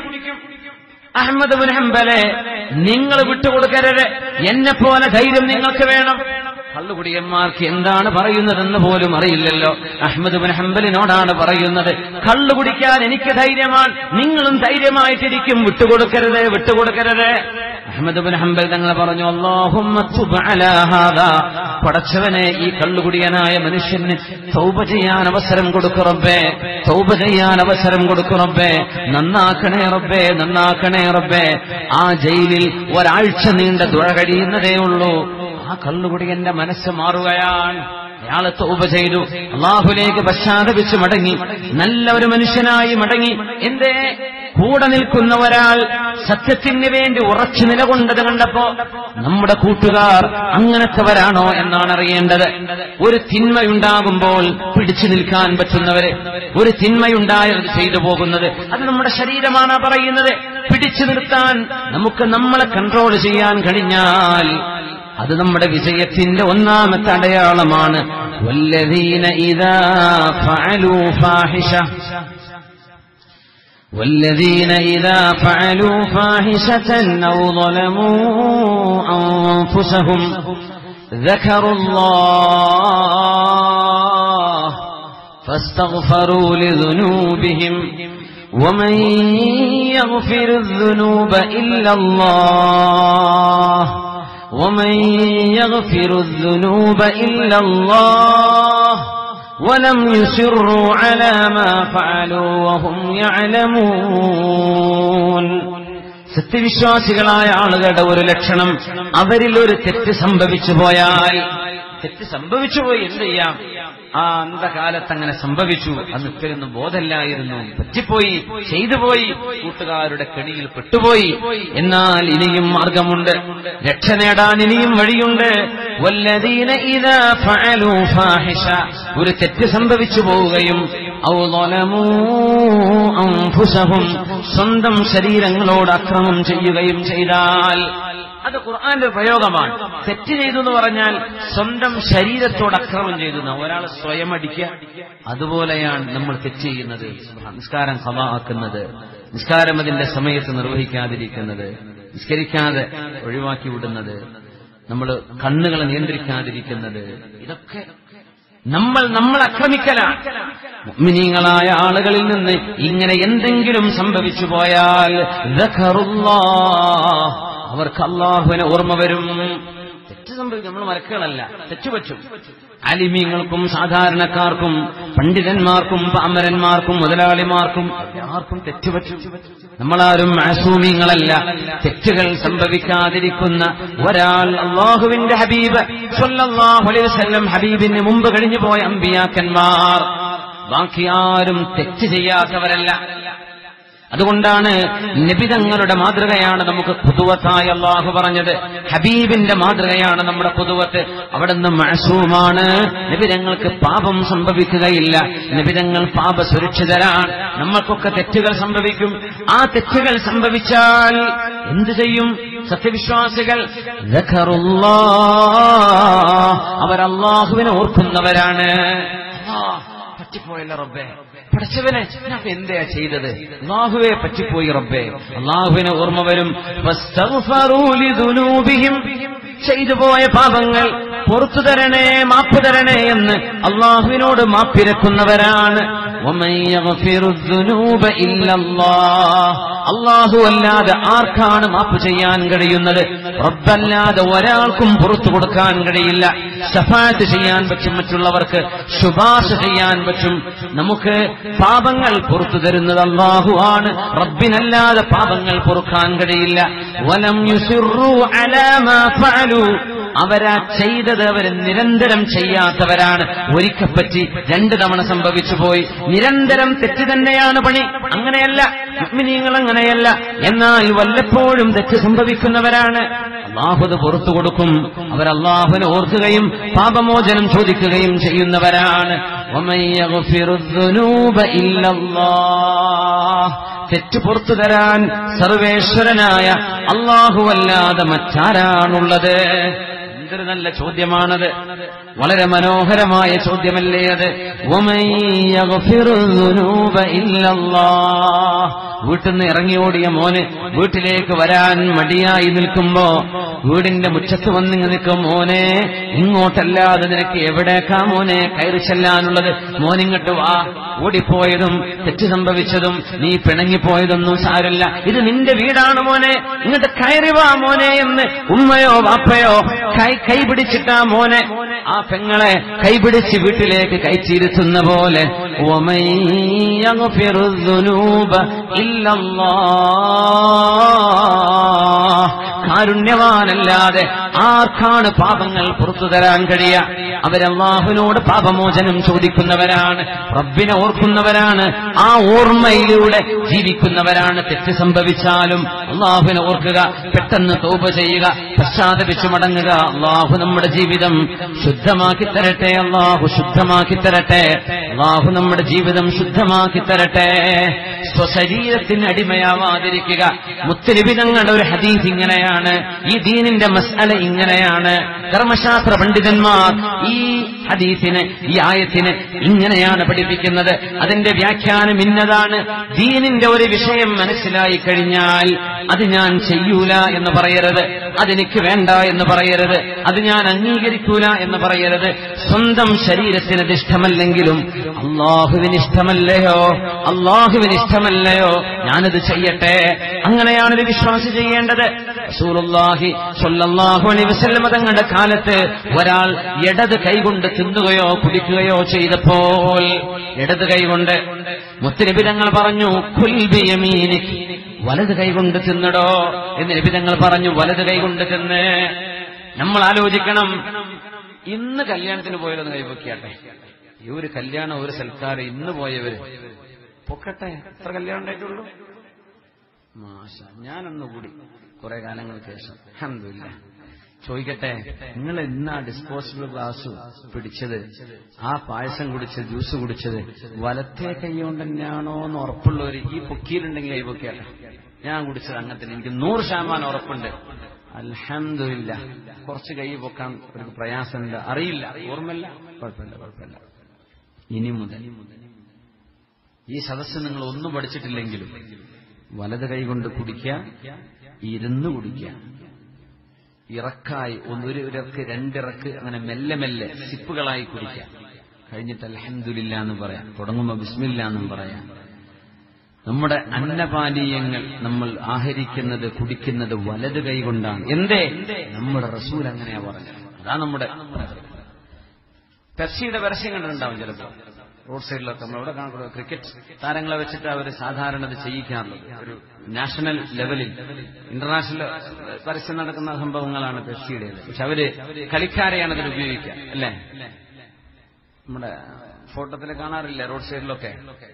Speaker 1: അഹ്മദ് ഇബ്നു ഹംബലെ, നിങ്ങൾ വിട്ടുകൊടുക്കരുത്. എന്നെ പോലെ ധൈര്യം നിങ്ങൾക്ക് വേണം. കള്ളുകുടിയന്മാർക്ക് എന്താണ് പറയുന്നതെന്ന് പോലും അറിയില്ലല്ലോ. അഹ്മദ് ബിൻ ഹംബലിനോടാണ് പറയുന്നത്, കള്ളു കുടിക്കാൻ എനിക്ക് ധൈര്യമാണ്, നിങ്ങളും ധൈര്യമായിട്ടിരിക്കും, വിട്ടുകൊടുക്കരുത് വിട്ടുകൊടുക്കരുത്. അഹ്മദ് ബിൻ ഹംബൽ തങ്ങൾ പറഞ്ഞു, അല്ലാഹുമ്മ തുബ് അലാ ഹാദാ, പടച്ചവനെ ഈ കള്ളുകുടിയനായ മനുഷ്യന് തൗബ ചെയ്യാൻ അവസരം കൊടുക്കു റബ്ബേ, തൗബ ചെയ്യാൻ അവസരം കൊടുക്കു റബ്ബേ, നന്നാക്കണേ റബ്ബേ, നന്നാക്കണേ റബ്ബേ. ആ ജയിലിൽ ഒരാഴ്ച നീണ്ട ദുആ കഴിയുന്നതേ ഉള്ളൂ. ആ കള്ളുകുടിയന്റെ മനസ്സ് മാറുകയാണ്. അയാളെ തൗബ ചെയ്തു, അല്ലാഹുവിലേക്ക് പശ്ചാത്തപിച്ച് മടങ്ങി, നല്ല ഒരു മനുഷ്യനായി മടങ്ങി. എന്തേ? കൂടെ നിൽക്കുന്ന ഒരാൾ സത്യത്തിന് വേണ്ടി ഉറച്ചു നിലകൊണ്ടത് കണ്ടപ്പോ നമ്മുടെ കൂട്ടുകാർ അങ്ങനത്തെവരാണോ എന്നാണ് അറിയേണ്ടത്. ഒരു തിന്മയുണ്ടാകുമ്പോൾ പിടിച്ചു നിൽക്കാൻ പറ്റുന്നവര്, ഒരു തിന്മയുണ്ടായത് ചെയ്തു പോകുന്നത്, അത് നമ്മുടെ ശരീരമാണ് പറയുന്നത്. പിടിച്ചു നിർത്താൻ നമുക്ക് നമ്മളെ കൺട്രോൾ ചെയ്യാൻ കഴിഞ്ഞാൽ അത് നമ്മുടെ വിജയത്തിന്റെ ഒന്നാമത്തെ അടയാളമാണ്. വല്ലദീന ഇദാ ഫഅലൂ ഫാഹിഷ والذين إذا فعلوا فاحشة أو ظلموا أنفسهم ذكروا الله فاستغفروا لذنوبهم ومن يغفر الذنوب إلا الله ومن يغفر الذنوب إلا الله ولم يصروا على ما فعلوا وهم يعلمون. സത്യവിശ്വാസികളായ ആളുകളുടെ ഒരു ലക്ഷണം, അവരിൽ ഒരു തെറ്റ് സംഭവിച്ചു പോയാൽ, തെറ്റ് സംഭവിച്ചു പോയി, എന്ത് ചെയ്യാം? ആ അന്ധകാലത്ത് അങ്ങനെ സംഭവിച്ചു, അന്ന് ഇത്രയൊന്നും ബോധമില്ലായിരുന്നു, പറ്റിപ്പോയി, ചെയ്തുപോയി, കൂട്ടുകാരുടെ കെണിയിൽ പെട്ടുപോയി. എന്നാൽ ഇനിയും മാർഗമുണ്ട്, രക്ഷ നേടാൻ ഇനിയും വഴിയുണ്ട്. വല്ലദീന ഇദാ ഫഅലൂ ഫാഹിഷ, ഒരു തെറ്റ് സംഭവിച്ചു പോവുകയും ഔ ളലമൂ അൻഫുസഹും, സ്വന്തം ശരീരങ്ങളോട് അക്രമം ചെയ്യുകയും ചെയ്താൽ, അത് ഖുർആന്റെ പ്രയോഗമാണ്. തെറ്റ് ചെയ്തു എന്ന് പറഞ്ഞാൽ സ്വന്തം ശരീരത്തോട് അക്രമം ചെയ്തു. ഒരാൾ സ്വയം അടിക്കുക, അതുപോലെയാണ് നമ്മൾ തെറ്റ് ചെയ്യുന്നത്. നിസ്കാരം ഖളാ ആക്കുന്നത്, നിസ്കാരം അതിന്റെ സമയത്ത് നിർവഹിക്കാതിരിക്കുന്നത്, നിസ്കരിക്കാതെ ഒഴിവാക്കി വിടുന്നത്, നമ്മൾ കണ്ണുകളെ നിയന്ത്രിക്കാതിരിക്കുന്നത്, ഇതൊക്കെ നമ്മൾ നമ്മൾ ആക്രമിക്കലാണ്. മുഅ്മിനീങ്ങളായ ആളുകളിൽ നിന്ന് ഇങ്ങനെ എന്തെങ്കിലും സംഭവിച്ചു പോയാൽ ദഖറുല്ലാഹ്, അവർക്ക് അല്ലാഹുവിനെ ഓർമ്മ വരും. തെറ്റ് സംഭവിക്കും, നമ്മൾ മരക്കുകളല്ല, തെറ്റുപറ്റും. ആലിമീങ്ങൾക്കും സാധാരണക്കാർക്കും പണ്ഡിതന്മാർക്കും പാമരന്മാർക്കും മുതലാളിമാർക്കും എല്ലാവർക്കും തെറ്റുപറ്റും. നമ്മളാരും മാസൂമീങ്ങളല്ല. തെറ്റുകൾ സംഭവിക്കാതിരിക്കുന്ന ഒരാൾ അല്ലാഹുവിന്റെ ഹബീബ് സ്വല്ലല്ലാഹു അലൈഹി വസല്ലം, ഹബീബിന് മുമ്പ് കഴിഞ്ഞു പോയ അമ്പിയാക്കന്മാർ, ബാക്കി ആരും തെറ്റ് ചെയ്യാത്തവരല്ല. അതുകൊണ്ടാണ് നബിതങ്ങളുടെ മാതൃകയാണ് നമുക്ക് ഖുദുവത്തായി അല്ലാഹു പറഞ്ഞത്. ഹബീബിന്റെ മാതൃകയാണ് നമ്മുടെ ഖുദുവത്ത്. അവിടുന്ന് മഅസൂമാണ്, നബിതങ്ങൾക്ക് പാപം സംഭവിക്കുകയില്ല. നബിതങ്ങൾ പാപസുരക്ഷിതരാണ്. നമ്മൾക്കൊക്കെ തെറ്റുകൾ സംഭവിക്കും. ആ തെറ്റുകൾ സംഭവിച്ചാൽ എന്തു ചെയ്യും സത്യവിശ്വാസികൾ? ദഖറുല്ലാഹ്, അവർ അല്ലാഹുവിനെ ഓർക്കുന്നവരാണ്. പറ്റിപ്പോയല്ല റബ്ബേ, പടച്ചവനെ ഞാൻ എന്താ ചെയ്തത്, അല്ലാഹുവേ പറ്റിപ്പോയി റബ്ബേ. അല്ലാഹുവിനെ ഓർമ്മ വരും. ഫസ്തഗ്ഫറൂ ലിദുനൂബിഹിം, ചെയ്തു പോയ പാപങ്ങൾ പുറത്തു തരണേ, മാപ്പ് തരണേ എന്ന് അല്ലാഹുവിനോട് മാപ്പിരക്കുന്നവരാണ്. വമൻ യഗ്ഫിറു ദുനൂബ ഇല്ലല്ലാഹ്, അല്ലാഹു അല്ലാതെ ആർക്കാണ് മാപ്പ് ചെയ്യാൻ കഴിയുന്നത്? റബ്ബല്ലാതെ ഒരാൾക്കും പുറത്തു കൊടുക്കാൻ കഴിയില്ല. ശഫാഅത്ത് ചെയ്യാൻ പറ്റും, മറ്റുള്ളവർക്ക് ശുപാർശ ചെയ്യാൻ പറ്റും. നമുക്ക് പാപങ്ങൾ പുറത്തു തരുന്നത് അല്ലാഹു ആണ്. റബ്ബിനല്ലാതെ പാപങ്ങൾ പൊറുക്കാൻ കഴിയില്ല. വലം യുസിറു അലാ മാ ഫഅലു, അവരാ ചെയ്തത് അവർ നിരന്തരം ചെയ്യാത്തവരാണ്. ഒരിക്കപ്പറ്റി രണ്ടു തവണ സംഭവിച്ചു പോയി, നിരന്തരം തെറ്റ് തന്നെയാണ് പണി. അങ്ങനെയല്ല മുഅ്മിനീങ്ങൾ, അങ്ങനെയല്ല. എന്നാൽ വല്ലപ്പോഴും തെറ്റ് സംഭവിക്കുന്നവരാണ്. അല്ലാഹു അത് പുറത്തു കൊടുക്കും. അവർ അല്ലാഹുവിനെ ഓർക്കുകയും പാപമോചനം ചോദിക്കുകയും ചെയ്യുന്നവരാണ്. വമൻ യഗ്ഫിറു ദുനൂബ ഇല്ലല്ലാഹ്, തെറ്റ് പുറത്തു തരാൻ സർവേശ്വരനായ അല്ലാഹുവല്ലാതെ മറ്റാരാണുള്ളത്? എന്തൊരു നല്ല ചോദ്യമാണത്, വളരെ മനോഹരമായ ചോദ്യമല്ലേ അത്. വമൻ യഗ്ഫിറുദ്ദുനൂബ ഇല്ലല്ലാഹ്. വീട്ടിൽ നിന്ന് ഇറങ്ങിയോടിയ മോന് വീട്ടിലേക്ക് വരാൻ മടിയായി നിൽക്കുമ്പോ വീടിന്റെ മുറ്റത്ത് വന്നിങ്ങ് നിൽക്കും, മോനെ ഇങ്ങോട്ടല്ലാതെ നിനക്ക് എവിടേക്കാ മോനെ കയറി ചെല്ലാനുള്ളത്? മോനിങ്ങോട്ട് വാ. ഓടിപ്പോയതും തെറ്റ് സംഭവിച്ചതും നീ പിണങ്ങിപ്പോയതൊന്നും സാരമില്ല, ഇത് നിന്റെ വീടാണ് മോനെ, ഇങ്ങോട്ട് കയറി വാ മോനെ എന്ന് ഉമ്മയോ വാപ്പയോ കൈ കൈപിടിച്ചിട്ടാ മോനെ ആ പെങ്ങളെ കൈപിടിച്ച് വീട്ടിലേക്ക് കയറ്റിയിരുത്തുന്ന പോലെ വമൻ യഗ്ഫിറുദ്ദുനൂബ ഇല്ലല്ലാഹ്. കാരുണ്യവാനല്ലാതെ ആർക്കാണ് പാപങ്ങൾ പുറത്തു തരാൻ കഴിയുക? അവരല്ലാഹുവിനോട് പാപമോചനം ചോദിക്കുന്നവരാണ്, റബ്ബിനെ ഓർക്കുന്നവരാണ്, ആ ഓർമ്മയിലൂടെ ജീവിക്കുന്നവരാണ്. തെറ്റ് സംഭവിച്ചാലും അല്ലാഹുവിനെ ഓർക്കുക, പെട്ടെന്ന് തൗബ ചെയ്യുക, പശ്ചാത്തപിച്ചു മടങ്ങുക. അല്ലാഹു നമ്മുടെ ജീവിതം ശുദ്ധമാക്കി തരട്ടെ, അല്ലാഹു ശുദ്ധമാക്കി തരട്ടെ, അല്ലാഹു നമ്മുടെ ജീവിതം ശുദ്ധമാക്കി തരട്ടെ. സ്വശരീരത്തിന് അടിമയാവാതിരിക്കുക. മുത്തുനബി തങ്ങളുടെ ഒരു ഹദീസ് ഇങ്ങനെയാണ്, ഈ ദീനിന്റെ മസ്അല ഇങ്ങനെയാണ്. കർമ്മശാസ്ത്ര പണ്ഡിതന്മാർ ഈ ഹദീസിന്, ഈ ആയത്തിന് ഇങ്ങനെയാണ് പഠിപ്പിക്കുന്നത്. അതിന്റെ വ്യാഖ്യാനം ഇന്നതാണ്. ദീനിന്റെ ഒരു വിഷയം മനസ്സിലായി കഴിഞ്ഞാൽ അത് ഞാൻ ചെയ്യൂല എന്ന് പറയരുത്, അതെനിക്ക് വേണ്ട എന്ന് പറയരുത്, അത് ഞാൻ അംഗീകരിക്കൂല എന്ന് പറയരുത്. സ്വന്തം ശരീരത്തിന് അത് ഇഷ്ടമല്ലെങ്കിലും അള്ളാഹുവിന് ഇഷ്ടമല്ലയോ, അള്ളാഹുവിന് ഇഷ്ടമല്ലയോ ഞാനത് ചെയ്യട്ടെ. അങ്ങനെയാണ് ഒരു വിശ്വാസി ചെയ്യേണ്ടത്. റസൂലുള്ളാഹി സ്വല്ലല്ലാഹു അലൈഹി വസല്ലം തങ്ങളുടെ കാലത്ത് ഒരാൾ ഇടത് കൈകൊണ്ട് തിന്നുകയോ കുടിക്കുകയോ ചെയ്തപ്പോൾ ഇടത് കൈകൊണ്ട് മുത്തുനബി തങ്ങൾ പറഞ്ഞു കുൽ ബിയമീനിക്, വലത് കൈകൊണ്ട് തിന്നടോ എന്ന് നബി തങ്ങൾ പറഞ്ഞു. വലത് കൈകൊണ്ട് തിന്ന്. നമ്മൾ ആലോചിക്കണം, ഇന്ന് കല്യാണത്തിന് പോയതൊന്ന് കൈപൊക്കിയാട്ടെ. ഈ ഒരു കല്യാണം, ഒരു സൽക്കാരം ഇന്ന് പോയവര് പൊക്കട്ടെ. എത്ര കല്യാണം ഉണ്ടായിട്ടുള്ളൂ? മാഷ, ഞാനൊന്ന് കൂടി കുറെ കാലങ്ങൾക്ക് ശേഷം അൽഹംദുലില്ലാഹ്. ചോദിക്കട്ടെ, നിങ്ങൾ എന്നാ ഡിസ്പോസിബിൾ ഗ്ലാസ് പിടിച്ചത്, ആ പായസം കുടിച്ചത്, ജ്യൂസ് കുടിച്ചത് വലത്തേ കൈ കൊണ്ട് തന്നെയാണോ എന്ന് ഉറപ്പുള്ളവര് ഈ പൊക്കിയിലുണ്ടെങ്കിൽ കൈ പൊക്കിയാട്ടെ. ഞാൻ കുടിച്ചത് അങ്ങനത്തെ എനിക്ക് നൂറ് ശതമാനം ഉറപ്പുണ്ട്. അൽഹംദുലില്ലാഹ്. കുറച്ച് കൈ പൊക്കാൻ ഒരു പ്രയാസമുണ്ട്, അറിയില്ല, ഓർമ്മയില്ല, കുഴപ്പമില്ല കുഴപ്പമില്ല. ഇനി മുതൽ ഈ സദസ്സ് നിങ്ങൾ ഒന്നും പഠിച്ചിട്ടില്ലെങ്കിലും വലത് കൈ കൊണ്ട് കുടിക്കുക, ഇരുന്ന് കുടിക്കുക, ഇറക്കായി ഒന്നൊരു ഇറക്ക് രണ്ടിറക്ക് അങ്ങനെ മെല്ലെ മെല്ലെ സിപ്പുകളായി കുടിക്കാം. കഴിഞ്ഞിട്ട് അൽഹംദുലില്ലാ എന്ന് പറയാം, തുടങ്ങുമ്പോ ബിസ്മില്ലാ എന്നും പറയാം. നമ്മുടെ അന്നപാനീയങ്ങൾ നമ്മൾ ആഹരിക്കുന്നത്, കുടിക്കുന്നത് വലത് കൈ കൊണ്ടാണ്. എന്തേ? നമ്മുടെ റസൂൽ അങ്ങനെയാ പറഞ്ഞത്. അതാ നമ്മുടെ പെപ്സിയുടെ പരസ്യം കണ്ടിട്ടുണ്ടാവും ചിലപ്പോൾ റോഡ് സൈഡിലൊക്കെ. നമ്മളിവിടെ കാണുന്നത് ക്രിക്കറ്റ് താരങ്ങളെ വെച്ചിട്ട് അവർ സാധാരണ അത് ചെയ്യിക്കാറുള്ളത്. ഒരു നാഷണൽ ലെവലിൽ ഇന്റർനാഷണൽ പരസ്യം നടക്കുന്ന സംഭവങ്ങളാണ് പെപ്സിയുടെ. പക്ഷെ അവര് കളിക്കാരെയാണ് അതിൽ ഉപയോഗിക്കുക, അല്ലേ? നമ്മുടെ ഫോട്ടോത്തിൽ കാണാറില്ല റോഡ് സൈഡിലൊക്കെ.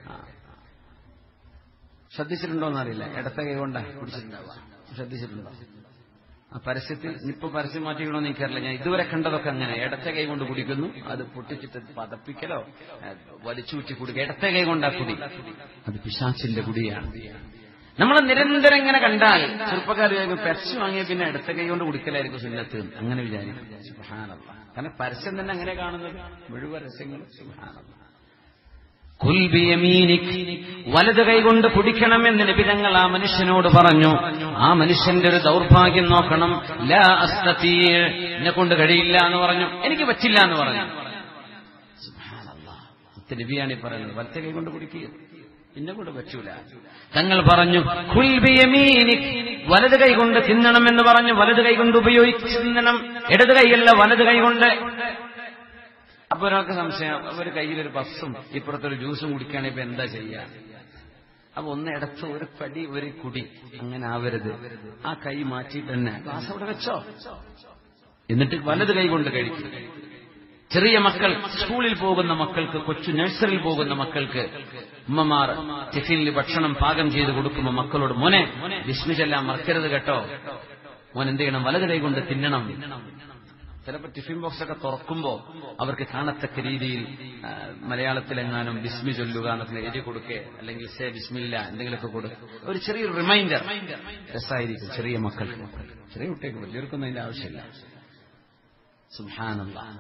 Speaker 1: ശ്രദ്ധിച്ചിട്ടുണ്ടോന്നറിയില്ല, ഇടത്ത കൈ കൊണ്ടാ കുടിച്ചിട്ടുണ്ടാവുക. ശ്രദ്ധിച്ചിട്ടുണ്ടോ ആ പരസ്യത്തിൽ? ഇപ്പൊ പരസ്യം മാറ്റിക്കണമെന്ന് എനിക്കറിയില്ല, ഞാൻ ഇതുവരെ കണ്ടതൊക്കെ അങ്ങനെ. ഇടത്തെ കൈ കൊണ്ട് കുടിക്കുന്നു, അത് പൊട്ടിച്ചിട്ട് പതപ്പിക്കലോ വലിച്ചൂറ്റി കുടിക്കുക. ഇടത്തെ കൈ കൊണ്ടാ കുടി, അത് പിശാചിന്റെ കുടിയാണ്. നമ്മൾ നിരന്തരം ഇങ്ങനെ കണ്ടാൽ ചെറുപ്പക്കാർ പെപ്സി വാങ്ങിയ പിന്നെ ഇടത്തെ കൈ കൊണ്ട് കുടിക്കലായിരിക്കും സുന്നത്ത്, അങ്ങനെ വിചാരിക്കും. സുബ്ഹാനല്ലാഹ്. കാരണം പരസ്യം തന്നെ അങ്ങനെ കാണുന്നത്, മുഴുവൻ പരസ്യങ്ങളും. സുബ്ഹാനല്ലാഹ്. കുൽ ബിയമീനിക്, വലത് കൈകൊണ്ട് കുടിക്കണമെന്ന് നബി തങ്ങൾ ആ മനുഷ്യനോട് പറഞ്ഞു. ആ മനുഷ്യന്റെ ഒരു ദൗർഭാഗ്യം നോക്കണം. ലാ അസ്തതീ, എന്നെ കൊണ്ട് കഴിയില്ല എന്ന് പറഞ്ഞു, എനിക്ക് പറ്റില്ല എന്ന് പറഞ്ഞു. സുബ്ഹാനല്ലാഹ്. നബിയാണ് ഈ പറയുന്നത്, വലത്തെ കൈ കൊണ്ട് കുടിക്കുക, എന്നെ കൊണ്ട് പറ്റൂല. തങ്ങൾ പറഞ്ഞു കുൽ ബിയമീനിക്, വലത് കൈ കൊണ്ട് തിന്നണമെന്ന് പറഞ്ഞു. വലത് കൈ കൊണ്ട് ഉപയോഗിച്ച് തിന്നണം, ഇടത് കൈയല്ല, വലത് കൈ കൊണ്ട്. അപ്പൊ ഒരാൾക്ക് സംശയം, ഒരു കയ്യിലൊരു പഫ്സും ഇപ്പുറത്തൊരു ജ്യൂസും കുടിക്കുകയാണെങ്കിൽ ഇപ്പൊ എന്താ ചെയ്യുക? അപ്പൊ ഒന്ന് ഇടത്ത് ഒരു പടി ഒരു കുടി, അങ്ങനെ ആവരുത്. ആ കൈ മാറ്റിയിട്ട് തന്നെ ഗ്ലാസ് അവിടെ വെച്ചോ, എന്നിട്ട് വലത് കൈ കൊണ്ട് കഴിക്കും. ചെറിയ മക്കൾ, സ്കൂളിൽ പോകുന്ന മക്കൾക്ക്, കൊച്ചു നഴ്സറിയിൽ പോകുന്ന മക്കൾക്ക് ഉമ്മമാർ ടിഫിനിൽ ഭക്ഷണം പാകം ചെയ്ത് കൊടുക്കുമ്പോൾ മക്കളോട് മോനെ വിഷ്ണു ചെല്ലാൻ മറക്കരുത് കേട്ടോ, മോൻ എന്ത് ചെയ്യണം, വലത് കൈ കൊണ്ട് തിന്നണം. ചിലപ്പോൾ ടിഫിൻ ബോക്സ് ഒക്കെ തുറക്കുമ്പോ അവർക്ക് കാണത്തക്ക രീതിയിൽ മലയാളത്തിലെങ്ങാനും ബിസ്മി ചൊല്ലുക എന്നൊക്കെ എഴുതി കൊടുക്കുക, അല്ലെങ്കിൽ സേ ബിസ്മില്ല എന്തെങ്കിലുമൊക്കെ കൊടുക്കുക, ഒരു ചെറിയൊരു റിമൈൻഡർ. രസമായിരിക്കും ചെറിയ മക്കൾക്ക്, ചെറിയ കുട്ടികൾക്ക്, വലിയവർക്കൊന്നും അതിന്റെ ആവശ്യമില്ല. സുബ്ഹാനല്ലാഹ്.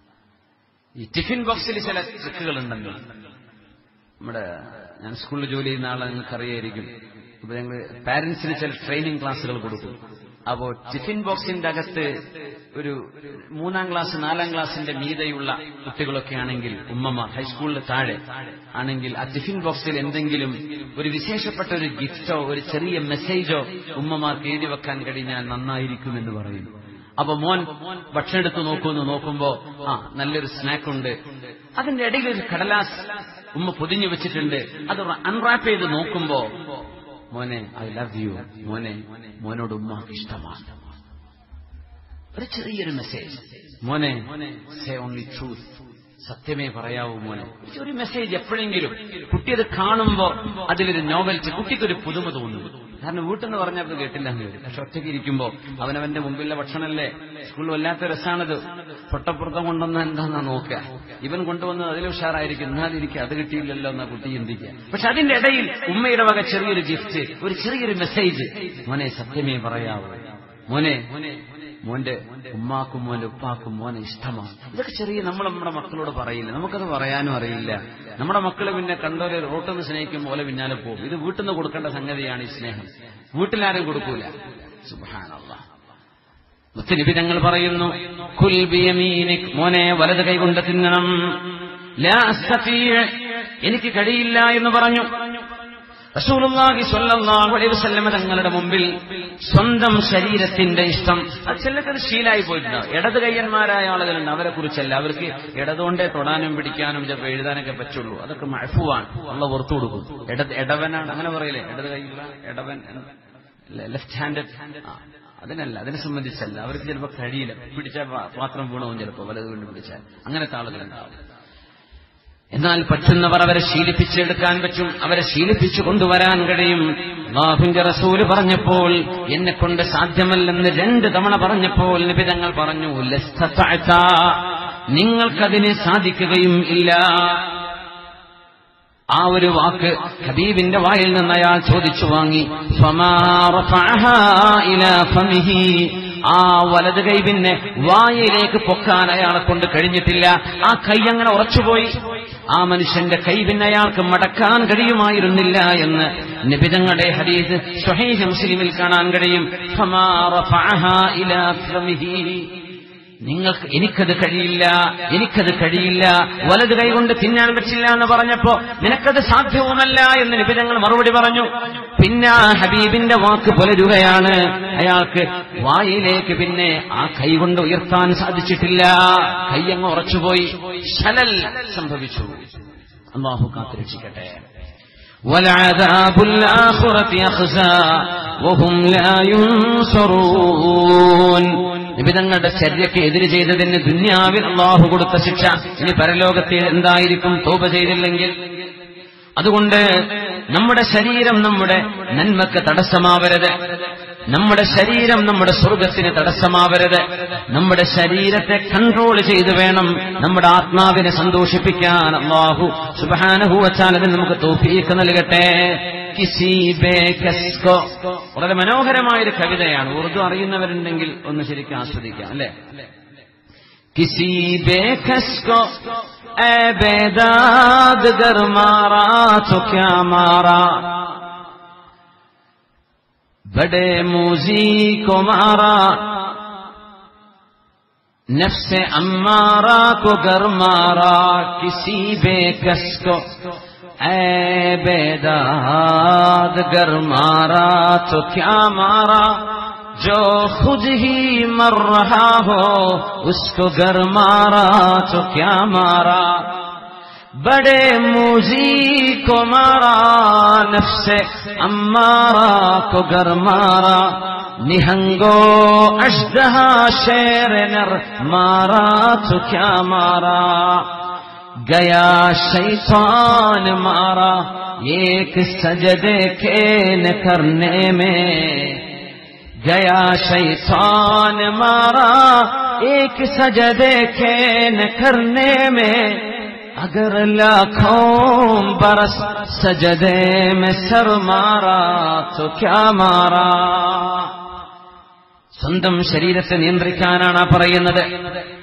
Speaker 1: ഈ ടിഫിൻ ബോക്സിൽ ചില ട്രിക്കുകളുണ്ടല്ലോ. നമ്മുടെ ഞാൻ സ്കൂളിൽ ജോലി ചെയ്യുന്ന ആളെ നിങ്ങൾക്ക് അറിയായിരിക്കും. ഇപ്പൊ ഞങ്ങൾ പാരന്റ്സിന് ചില ട്രെയിനിങ് ക്ലാസ്സുകൾ കൊടുക്കും. അപ്പോ ടിഫിൻ ബോക്സിന്റെ അകത്ത് ഒരു മൂന്നാം ക്ലാസ് നാലാം ക്ലാസിന്റെ മീതെയുള്ള കുട്ടികളൊക്കെ ആണെങ്കിൽ, ഉമ്മമാർ ഹൈസ്കൂളിൽ താഴെ ആണെങ്കിൽ, ആ ടിഫിൻ ബോക്സിൽ എന്തെങ്കിലും ഒരു വിശേഷപ്പെട്ട ഒരു ഗിഫ്റ്റോ ഒരു ചെറിയ മെസ്സേജോ ഉമ്മമാർക്ക് എഴുതി വെക്കാൻ കഴിഞ്ഞാൽ നന്നായിരിക്കുമെന്ന് പറയുന്നു. അപ്പൊ മോൻ ഭക്ഷണം എടുത്ത് നോക്കുന്നു. നോക്കുമ്പോ ആ നല്ലൊരു സ്നാക്ക് ഉണ്ട്. അതിന്റെ ഇടയിൽ ഒരു കടലാസ് ഉമ്മ പൊതിഞ്ഞു വെച്ചിട്ടുണ്ട്. അത് അൺറാപ്പ് ചെയ്ത് നോക്കുമ്പോ മോനെ ഐ ലവ് യു, മോനെ മോനോട് ഉമ്മാക്ക് ഇഷ്ടമാണ്. ഒരു ചെറിയൊരു മെസ്സേജ്. മോനെ സേ ഓൺലി ട്രൂത്ത്, സത്യമേ പറയാവൂ മോനെ. ഒരു മെസ്സേജ് എപ്പോഴെങ്കിലും കുട്ടി അത് കാണുമ്പോ അതിലൊരു നോവൽറ്റി, കുട്ടിക്കൊരു പുതുമ തോന്നുന്നു. കാരണം വീട്ടിൽ നിന്ന് പറഞ്ഞാൽ അത് കേട്ടില്ല എന്ന് വരും. പക്ഷെ ഒറ്റയ്ക്ക് ഇരിക്കുമ്പോ അവനവന്റെ മുമ്പിലെ ഭക്ഷണമല്ലേ, സ്കൂളിൽ വല്ലാത്ത രസാണത്. തൊട്ടപ്പുറത്തം കൊണ്ടുവന്ന എന്താന്നാ നോക്കുക, ഇവൻ കൊണ്ടുവന്നത് അതിൽ ഉഷാറായിരിക്കും, എന്നാലിരിക്കുക അത് കിട്ടിയില്ലല്ലോ എന്നാ കുട്ടി ചിന്തിക്കുക. പക്ഷെ അതിന്റെ ഇടയിൽ ഉമ്മയുടെ വക ചെറിയൊരു ഗിഫ്റ്റ്, ഒരു ചെറിയൊരു മെസ്സേജ്. മോനെ സത്യമേ പറയാവൂ, മോനെ മോന്റെ ഉമ്മാക്കും മോന്റെ ഉപ്പാക്കും മോനെ ഇഷ്ടമാണ്. ഇതൊക്കെ ചെറിയ നമ്മൾ നമ്മുടെ മക്കളോട് പറയില്ല, നമുക്കത് പറയാനും അറിയില്ല. നമ്മുടെ മക്കള് പിന്നെ കണ്ടോലെ റോട്ടിൽ നിന്ന് സ്നേഹിക്കും പോലെ പിന്നാലെ പോകും. ഇത് വീട്ടിൽ നിന്ന് കൊടുക്കേണ്ട സംഗതിയാണ് ഈ സ്നേഹം, വീട്ടിലാരും കൊടുക്കൂല. സുബ്ഹാനല്ലാഹ്. മുത്തനബി തങ്ങൾ പറയുന്നു, കുൽ ബിയമീനിക്, മോനെ വലത് കൈകൊണ്ട് തിന്നണം. ലാ അസ്തതീഅ, എനിക്ക് കഴിയില്ല എന്ന് പറഞ്ഞു. റസൂലുള്ളാഹി സ്വല്ലല്ലാഹു അലൈഹി വസല്ലം തങ്ങളുടെ മുമ്പിൽ സ്വന്തം ശരീരത്തിന്റെ ഇഷ്ടം, അത് ചിലർക്ക് ശീലായി പോയിട്ടുണ്ടാവും. ഇടത് കയ്യന്മാരായ ആളുകളുണ്ട്, അവരെ കുറിച്ചല്ല. അവർക്ക് ഇടതുകൊണ്ടേ തൊടാനും പിടിക്കാനും ചിലപ്പോൾ എഴുതാനൊക്കെ പറ്റുള്ളൂ. അതൊക്കെ മഅഫൂവാണ്, അള്ളാഹ് പുറത്തു കൊടുക്കും. ഇടത് ഇടവനാണ്, അങ്ങനെ പറയില്ലേ, ഇടത് കൈയുള്ള ഇടവൻ, ലെഫ്റ്റ് ഹാൻഡഡ്, അതിനല്ല, അതിനെ സംബന്ധിച്ചല്ല. അവർക്ക് ചിലപ്പോൾ കഴിയില്ല, പിടിച്ചാൽ പാത്രം വീണവും ചിലപ്പോൾ വലത് കൊണ്ട് പിടിച്ചാൽ, അങ്ങനത്തെ ആളുകളുണ്ടാവും. എന്നാൽ പറ്റുന്നവർ അവരെ ശീലിപ്പിച്ചെടുക്കാൻ പറ്റും, അവരെ ശീലിപ്പിച്ചു കൊണ്ടുവരാൻ കഴിയും. അല്ലാഹുവിന്റെ റസൂല് പറഞ്ഞപ്പോൾ എന്നെ കൊണ്ട് സാധ്യമല്ലെന്ന് രണ്ട് തവണ പറഞ്ഞപ്പോൾ നബി തങ്ങൾ പറഞ്ഞു, ലസ്തതഅത, നിങ്ങൾക്കതിന് സാധിക്കുകയും ഇല്ല. ആ ഒരു വാക്ക് ഹബീബിന്റെ വായിൽ നിന്ന് അയാൾ ചോദിച്ചു വാങ്ങി. ഫമാ റഫഅഹാ ഇലാ ഫമിഹി, ആ വലത് കൈ പിന്നെ വായിലേക്ക് പൊക്കാൻ അയാളെ കൊണ്ട് കഴിഞ്ഞിട്ടില്ല. ആ കൈ അങ്ങനെ ഉറച്ചുപോയി. ആ മനുഷ്യന്റെ കൈ പിന്നെ അയാൾക്ക് മടക്കാൻ കഴിയുമായിരുന്നില്ല എന്ന് നബിതങ്ങളുടെ ഹദീസ് സ്വഹീഹ് മുസ്ലിമിൽ കാണാൻ കഴിയും. ഫമാ റഫഅഹാ ഇലാ ഫമിഹി, നിങ്ങൾക്ക് എനിക്കത് കഴിയില്ല, എനിക്കത് കഴിയില്ല, വലത് കൈകൊണ്ട് തിന്നാൻ പറ്റില്ല എന്ന് പറഞ്ഞപ്പോ നിനക്കത് സാധ്യവുമല്ല എന്ന് നിബിധങ്ങൾ മറുപടി പറഞ്ഞു. പിന്നെ ആ ഹബീബിന്റെ വാക്ക് പുലരുകയാണ്. അയാൾക്ക് വായിലേക്ക് പിന്നെ ആ കൈ കൊണ്ട് ഉയർത്താൻ സാധിച്ചിട്ടില്ല, കൈ അങ്ങ് ഉറച്ചുപോയി, ശലൽ സംഭവിച്ചു. അല്ലാഹു കാത്തുരക്ഷിക്കട്ടെ. വലഅദാബുൽ ആഖിറതി അഖ്സാ വഹും ലാ യുൻസറൂൻ, നിബിധങ്ങളുടെ ചര്യയ്ക്ക് എതിര് ചെയ്തതിന് ദുന്യാവിൽ അല്ലാഹു കൊടുത്ത ശിക്ഷ ഇനി പരലോകത്തിൽ എന്തായിരിക്കും തൗബ ചെയ്തില്ലെങ്കിൽ. അതുകൊണ്ട് നമ്മുടെ ശരീരം നമ്മുടെ നന്മക്ക് തടസ്സമാവരുത്, നമ്മുടെ ശരീരം നമ്മുടെ സ്വർഗത്തിന് തടസ്സമാവരുത്. നമ്മുടെ ശരീരത്തെ കൺട്രോൾ ചെയ്ത് വേണം നമ്മുടെ ആത്മാവിനെ സന്തോഷിപ്പിക്കാൻ. അല്ലാഹു സുബ്ഹാനഹു വ തആല നമുക്ക് തൗഫീഖ് നൽകട്ടെ. കിസി ബേ കസ്കോ, വളരെ മനോഹരമായൊരു കവിതയാണ്. ഉറുദു അറിയുന്നവരുണ്ടെങ്കിൽ ഒന്ന് ശരിക്കും ആസ്വദിക്കാം, അല്ലെ? കിസി ബേ കസ്കോ ഏ ബേദാദ് ഗർ മാറാ തോ ക്യാ മാറാ, बड़े मूजी को मारा नफ्से अम्मारा को गर मारा, किसी बेकस को ऐ बेदाद गर मारा तो क्या मारा, जो खुद ही मर रहा हो उसको गर मारा तो क्या मारा, बड़े मूजी को मारा नफ्से अम्मारा को गर मारा, निहंगो अजदहा शेर नर मारा तो क्या मारा, गया शैतान मारा एक सजदे के न करने में, गया शैतान मारा एक सजदे के न करने में, अगर लाखों बरस सजदे में सर मारा तो क्या मारा. സ്വന്തം ശരീരത്തെ നിയന്ത്രിക്കാനാണ് പറയുന്നത്.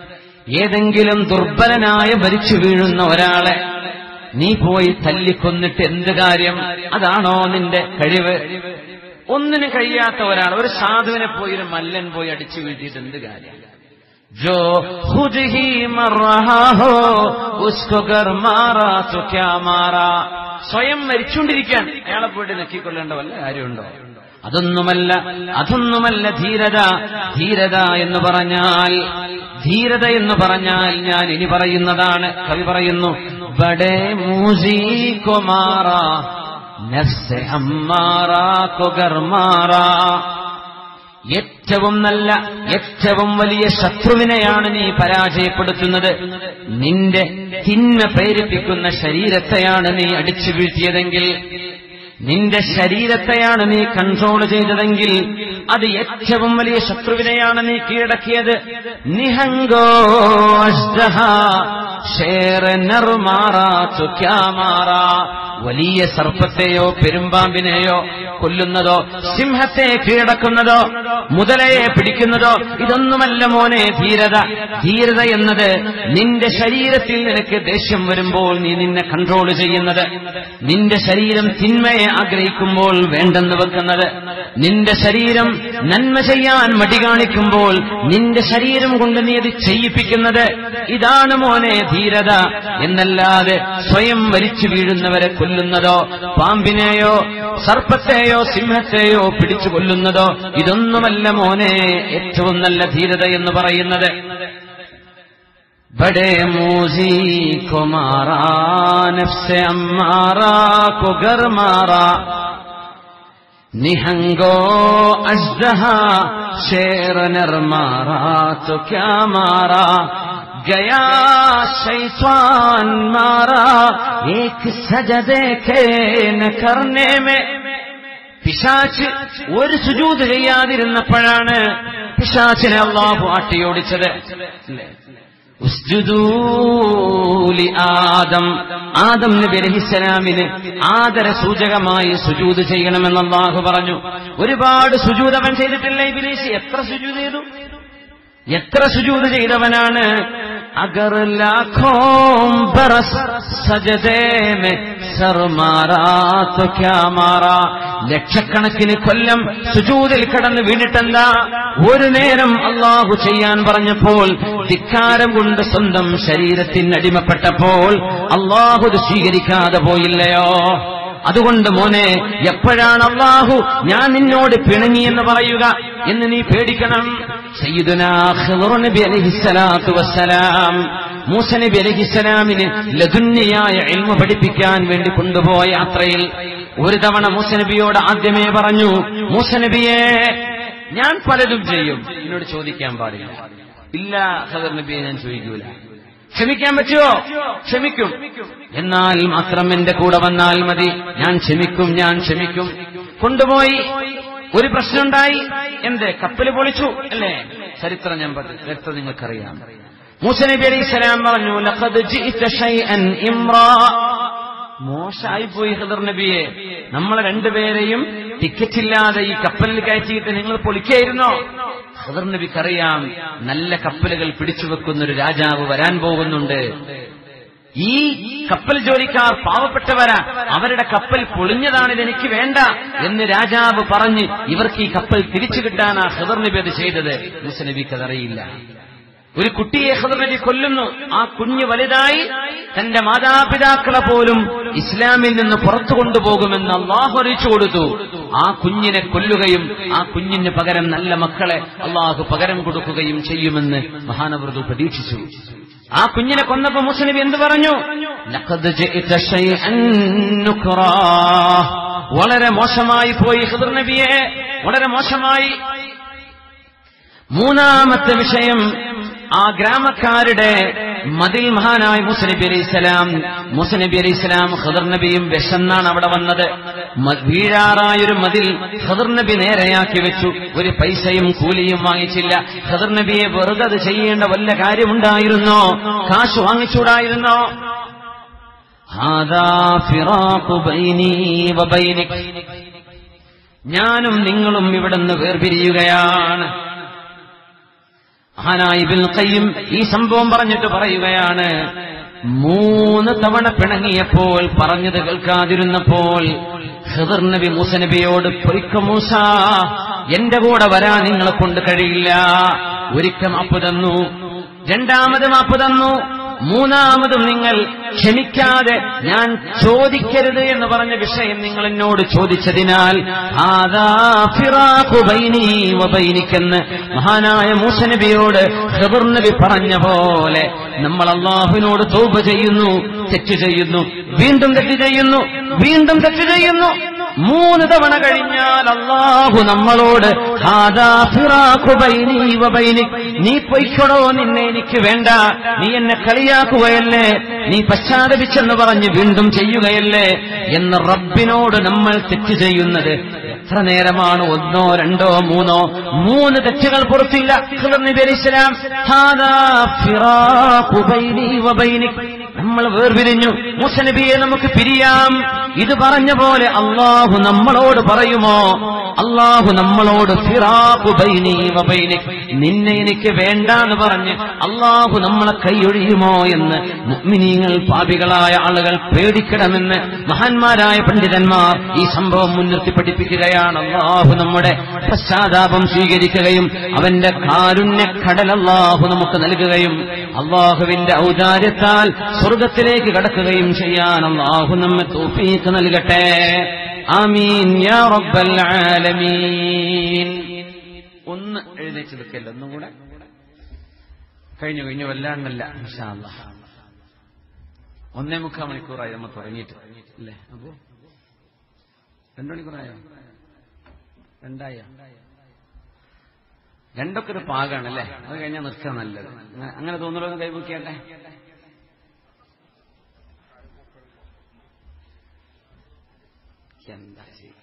Speaker 1: ഏതെങ്കിലും ദുർബലനായ മരിച്ചു വീഴുന്ന ഒരാളെ നീ പോയി തല്ലിക്കൊന്നിട്ട് എന്ത് കാര്യം? അതാണോ നിന്റെ കഴിവ്? ഒന്നിനും കഴിയാത്ത ഒരാൾ, ഒരു സാധുവിനെ പോയി ഒരു മല്ലൻ പോയി അടിച്ചു വീഴ്ത്തിയിട്ട് എന്ത് കാര്യം? ജോ ഖുദ് ഹി മർറഹാ ഹോ ഉസ്കോ ഗർ മാറാ തോ ക്യാ മാറാ. സ്വയം മരിച്ചുകൊണ്ടിരിക്കാൻ അയാളെ പോയിട്ട് നെക്കിക്കൊള്ളേണ്ട വല്ല കാര്യമുണ്ടോ? അതൊന്നുമല്ല, അതൊന്നുമല്ല ധീരത. ധീരത എന്ന് പറഞ്ഞാൽ ധീരത എന്ന് പറഞ്ഞാൽ ഞാൻ ഇനി പറയുന്നതാണ്. കവി പറയുന്നു, ബഡേ മൂസി കോ മാറാ നഫ്സെ അമ്മാറാ കോ ഗർ മാറാ. ഏറ്റവും നല്ല, ഏറ്റവും വലിയ ശത്രുവിനെയാണ് നീ പരാജയപ്പെടുത്തുന്നത്. നിന്റെ തിന്മ പ്രേരിപ്പിക്കുന്ന ശരീരത്തെയാണ് നീ അടിച്ചു വീഴ്ത്തിയതെങ്കിൽ, നിന്റെ ശരീരത്തെയാണ് നീ കൺട്രോൾ ചെയ്തതെങ്കിൽ, അത് ഏറ്റവും വലിയ ശത്രുവിനെയാണ് നീ കീഴടക്കിയത്. നിഹംഗോ അഷ്ദഹ ഷേർ നർമാറാ തോ ക്യാ മാറാ. വലിയ സർപ്പത്തെയോ പെരുമ്പാമ്പിനെയോ കൊല്ലുന്നതോ, സിംഹത്തെ കീഴടക്കുന്നതോ, മുതലയെ പിടിക്കുന്നതോ ഇതൊന്നുമല്ല മോനെ ധീരത. ധീരത എന്നത് നിന്റെ ശരീരത്തിൽ നിനക്ക് ദേഷ്യം വരുമ്പോൾ നീ നിന്നെ കൺട്രോൾ ചെയ്യുന്നത്, നിന്റെ ശരീരം തിന്മയെ ആഗ്രഹിക്കുമ്പോൾ വേണ്ടെന്ന് വെക്കുന്നത്, നിന്റെ ശരീരം നന്മ ചെയ്യാൻ മടി കാണിക്കുമ്പോൾ നിന്റെ ശരീരം കൊണ്ട് നീ അത് ചെയ്യിപ്പിക്കുന്നത്. ഇതാണ് മോനെ ധീരത. എന്നല്ലാതെ സ്വയം മരിച്ചു വീഴുന്നവരെ കൊല്ലുന്നതോ, പാമ്പിനെയോ സർപ്പത്തെയോ സിംഹത്തെയോ പിടിച്ചു കൊല്ലുന്നതോ ഇതൊന്നുമല്ല മോനെ ഏറ്റവും നല്ല ധീരത എന്ന് പറയുന്നത്. ബഡേ മൂസി കോ മാറാ നഫ്സെ അമ്മാറാ കോ ഗർ മാറാ. നിഹംഗോ അജ്ദഹ ഷേർ നർ മാറാ തോ ക്യാ മാറാ. गया शैतान मारा एक सजदे के न करने में. പിശാച് ഒരു സുജൂദ് ചെയ്യാതിരുന്നപ്പോഴാണ് പിശാചിനെ അല്ലാഹു ആട്ടിയോടിച്ചത്. ഉസ്ജുദൂ ലി ആദം. ആദം നബി അലൈഹിസ്സലാമിന് ആദര സൂചകമായി സുജൂദ് ചെയ്യണമെന്ന് അല്ലാഹു പറഞ്ഞു. ഒരുപാട് സുജൂദ് അവൻ ചെയ്തിട്ടില്ല ഇബ്ലീസ്. എത്ര സുജൂദ് ചെയ്തു? എത്ര സുജൂദ് ചെയ്തവനാണ്? അഗർ ലാഖോം ബറസ് സജദേ മേ സർ മാറാ തോ ക്യാ മാറാ. ലക്ഷക്കണക്കിന് കൊല്ലം സുജൂദിൽ കടന്ന് വീണിട്ടെന്താ? ഒരു നേരം അല്ലാഹു ചെയ്യാൻ പറഞ്ഞപ്പോൾ, ധിക്കാരം കൊണ്ട് സ്വന്തം ശരീരത്തിന് അടിമപ്പെട്ടപ്പോൾ അല്ലാഹു ഇത് സ്വീകരിക്കാതെ പോയില്ലയോ? അതുകൊണ്ട് മോനെ, എപ്പോഴാണ് അല്ലാഹു ഞാൻ നിന്നോട് പിണങ്ങി എന്ന് പറയുക എന്ന് നീ പേടിക്കണം. സയ്യിദുനാ ഖിദ്ർ നബി അലൈഹിസ്സലാത്തു വസ്സലാം മൂസ നബി അലൈഹിസ്സലാമിന് ലദുന്നിയായ ഇൽമ പഠിപ്പിക്കാൻ വേണ്ടി കൊണ്ടുപോയ യാത്രയിൽ ഒരു തവണ മൂസ നബിയോട് ആദ്യമേ പറഞ്ഞു, മൂസ നബിയെ ഞാൻ പലതും ചെയ്യും, എന്നോട് ചോദിക്കാൻ പാടില്ല. ഇല്ല ഖിദ്ർ നബിയെ, ഞാൻ ചോദിക്കൂല. ക്ഷമിക്കാൻ പറ്റുമോ? ക്ഷമിക്കും. എന്നാൽ മാത്രം എന്റെ കൂടെ വന്നാൽ മതി. ഞാൻ ക്ഷമിക്കും, ഞാൻ ക്ഷമിക്കും. കൊണ്ടുപോയി. ഒരു പ്രശ്നമുണ്ടായി. എന്ത്? കപ്പല് പൊളിച്ചു അല്ലേ? ചരിത്രം ഞാൻ പറഞ്ഞു, ചരിത്രം നിങ്ങൾക്കറിയാം. മൂസ നബി അലൈഹി സ്വലാം പറഞ്ഞു, ലഖദ് ജിഇത ശൈഅൻ ഇംറാ. മോശമായിപ്പോയി ഖിദ്ർ നബിയെ, നമ്മളെ രണ്ടുപേരെയും ടിക്കറ്റില്ലാതെ ഈ കപ്പലിൽ കയറ്റിയിട്ട് നിങ്ങൾ പൊളിക്കായിരുന്നോ? ഖിദ്ർ നബിക്കറിയാം, നല്ല കപ്പലുകൾ പിടിച്ചുവെക്കുന്ന ഒരു രാജാവ് വരാൻ പോകുന്നുണ്ട്. ഈ കപ്പൽ ജോലിക്കാർ പാവപ്പെട്ടവരാ, അവരുടെ കപ്പൽ പൊളിഞ്ഞതാണ്, ഇതെനിക്ക് വേണ്ട എന്ന് രാജാവ് പറഞ്ഞ് ഇവർക്ക് ഈ കപ്പൽ തിരിച്ചു കിട്ടാനാ ഖിദ്ർ നബി അത് ചെയ്തത്. മൂസ നബിക്ക് അതറിയില്ല. ഒരു കുട്ടിയെ ഖിദ്ർ നബി കൊല്ലുന്നു. ആ കുഞ്ഞ് വലുതായി തന്റെ മാതാപിതാക്കളെ പോലും ഇസ്ലാമിൽ നിന്ന് പുറത്തു കൊണ്ടുപോകുമെന്ന് അള്ളാഹു അറിയിച്ചു കൊടുത്തു. ആ കുഞ്ഞിനെ കൊല്ലുകയും ആ കുഞ്ഞിന് പകരം നല്ല മക്കളെ അള്ളാഹു പകരം കൊടുക്കുകയും ചെയ്യുമെന്ന് മഹാനവൃതു പ്രതീക്ഷിച്ചു. ആ കുഞ്ഞിനെ കൊന്നപ്പോ മൂസ നബി എന്ത് പറഞ്ഞു? ലഖദ് ജിഇത ശൈഅൻ നുക്റാ. വളരെ മോശമായി പോയി ഖിദ്ർ നബിയെ, വളരെ മോശമായി. മൂന്നാമത്തെ വിഷയം, ആ ഗ്രാമക്കാരുടെ മതിൽ മഹാനായ മൂസ നബി അലൈഹിസ്സലാം മൂസ നബി അലൈഹിസ്സലാം ഖിദ്ർ നബിയും വിശന്നാണ് അവിടെ വന്നത്. വീഴാറായൊരു മതിൽ ഖിദ്ർ നബി നേരെയാക്കി വെച്ചു. ഒരു പൈസയും കൂലിയും വാങ്ങിച്ചില്ല. ഖിദ്ർ നബിയെ വെറുതെ അത് ചെയ്യേണ്ട വല്ല കാര്യമുണ്ടായിരുന്നോ? കാശ് വാങ്ങിച്ചൂടായിരുന്നോ? ഹാദാ ഫിറാഖു ബൈനി വബൈനിക്. ഞാനും നിങ്ങളും ഇവിടുന്ന് വേർപിരിയുകയാണ്. മഹാനായ ഇബ്നുൽ ഖയ്യിം ഈ സംഭവം പറഞ്ഞിട്ട് പറയുകയാണ്, മൂന്ന് തവണ പിണങ്ങിയപ്പോൾ, പറഞ്ഞത് കേൾക്കാതിരുന്നപ്പോൾ ഖിദർ നബി മൂസ നബിയോട്, പൊയ്ക്കോ മൂസ, എന്റെ കൂടെ വരാൻ നിങ്ങളെ കൊണ്ട് കഴിയില്ല. ഒരിക്കൽ മാപ്പ് തന്നു, രണ്ടാമത് മാപ്പ് തന്നു, മൂന്നാമതും നിങ്ങൾ ക്ഷമിക്കാതെ ഞാൻ ചോദിക്കരുത് എന്ന് പറഞ്ഞ വിഷയം നിങ്ങൾ എന്നോട് ചോദിച്ചതിനാൽ ആദാ ഫിറാഖു ബൈനി വബൈനിക്കെന്ന് മഹാനായ മൂസ നബിയോട് ഖിദർ നബി പറഞ്ഞ പോലെ നമ്മൾ അല്ലാഹുവിനോട് തൗബ ചെയ്യുന്നു, തെറ്റ് ചെയ്യുന്നു, വീണ്ടും തെറ്റ് ചെയ്യുന്നു, വീണ്ടും തെറ്റ് ചെയ്യുന്നു. മൂന്ന് തവണ കഴിഞ്ഞാൽ അല്ലാഹു നമ്മളോട് ഹാദാ ഫിറാഖു ബൈനി വബൈനിക്, നീ പൊയ്ക്കോടോ, നിന്നെ എനിക്ക് വേണ്ട, നീ എന്നെ കളിയാക്കുകയല്ലേ, നീ പശ്ചാത്തപിച്ചെന്ന് പറഞ്ഞ് വീണ്ടും ചെയ്യുകയല്ലേ എന്ന് റബ്ബിനോട് നമ്മൾ തെറ്റ് ചെയ്യുന്നത് എത്ര നേരമാണ്? ഒന്നോ രണ്ടോ മൂന്നോ മൂന്ന് തെറ്റുകൾ പുറത്തില്ല. ഖിദർ നബി അലൈഹിസ്സലാം ഹാദാ ഫിറാഖു ബൈനി വബൈനിക്, നമ്മൾ വേർപിരിഞ്ഞു, മൂസ നബിയെ നമുക്ക് പിരിയാം. ഇത് പറഞ്ഞ പോലെ അല്ലാഹു നമ്മളോട് പറയുമോ? അല്ലാഹു നമ്മളോട് ഫിറാഖു ബൈനി വബൈനിക്, നിന്നെ എനിക്ക് വേണ്ട എന്ന് പറഞ്ഞ് അല്ലാഹു നമ്മളെ കൈയൊഴിയുമോ എന്ന് മുഅ്മിനീങ്ങൾ, പാപികളായ ആളുകൾ പേടിക്കണമെന്ന് മഹാന്മാരായ പണ്ഡിതന്മാർ ഈ സംഭവം മുൻനിർത്തി പഠിപ്പിക്കുകയാണ്. അല്ലാഹു നമ്മുടെ പശ്ചാത്താപം സ്വീകരിക്കുകയും അവന്റെ കാരുണ്യ കടൽ അല്ലാഹു നമുക്ക് നൽകുകയും അല്ലാഹുവിന്റെ ഔദാര്യത്താൽ സ്വർഗത്തിലേക്ക് കടക്കുകയും ചെയ്യാൻ അല്ലാഹു നമ്മെ തൗഫീഖ് നൽകട്ടെ. ആമീൻ യാ റബ്ബൽ ആലമീൻ. ഒന്ന് എഴുന്നേറ്റ് നിൽക്കല്ലോ, ഒന്നും കൂടെ കഴിഞ്ഞു കഴിഞ്ഞു വല്ലാണ്ടല്ല. ഇൻഷാ അല്ലാഹ് ഒന്നേ മുക്കാൽ മണിക്കൂറായി നമ്മൾ തുടങ്ങിയിട്ട് അല്ലേ? അപ്പോ രണ്ടു മണിക്കൂറായോ? രണ്ടായ രണ്ടൊക്കെ ഒരു പാകാണല്ലേ? അത് കഴിഞ്ഞാൽ നിർത്താൻ നല്ലത്. അങ്ങനെ തോന്നുന്നല്ലോ, കൈപൊക്കിയാട്ടെ. എന്താ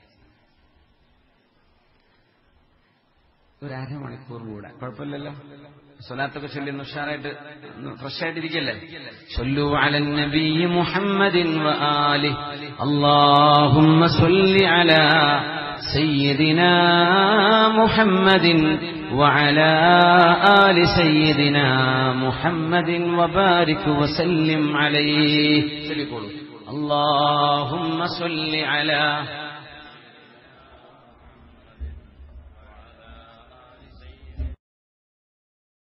Speaker 1: ഒരു അരമണിക്കൂർ കൂടെ കുഴപ്പമില്ലല്ലോ. സ്വലാത്തൊക്കെ ചൊല്ലി ഉഷാറായിട്ട് ഫ്രഷ് ആയിട്ടിരിക്കല്ലേ? സ്വല്ലു അലൻ നബി മുഹമ്മദിൻ വആലിഹി അല്ലാഹുമ്മ സ്വല്ലി അലാ സയ്യിദിനാ മുഹമ്മദിൻ വഅലാ ആലി സയ്യിദിനാ മുഹമ്മദിൻ വബാരിക് വസല്ലിം അലൈഹി. ചൊല്ലിക്കോളൂ. അല്ലാഹുമ്മ സ്വല്ലി അലാ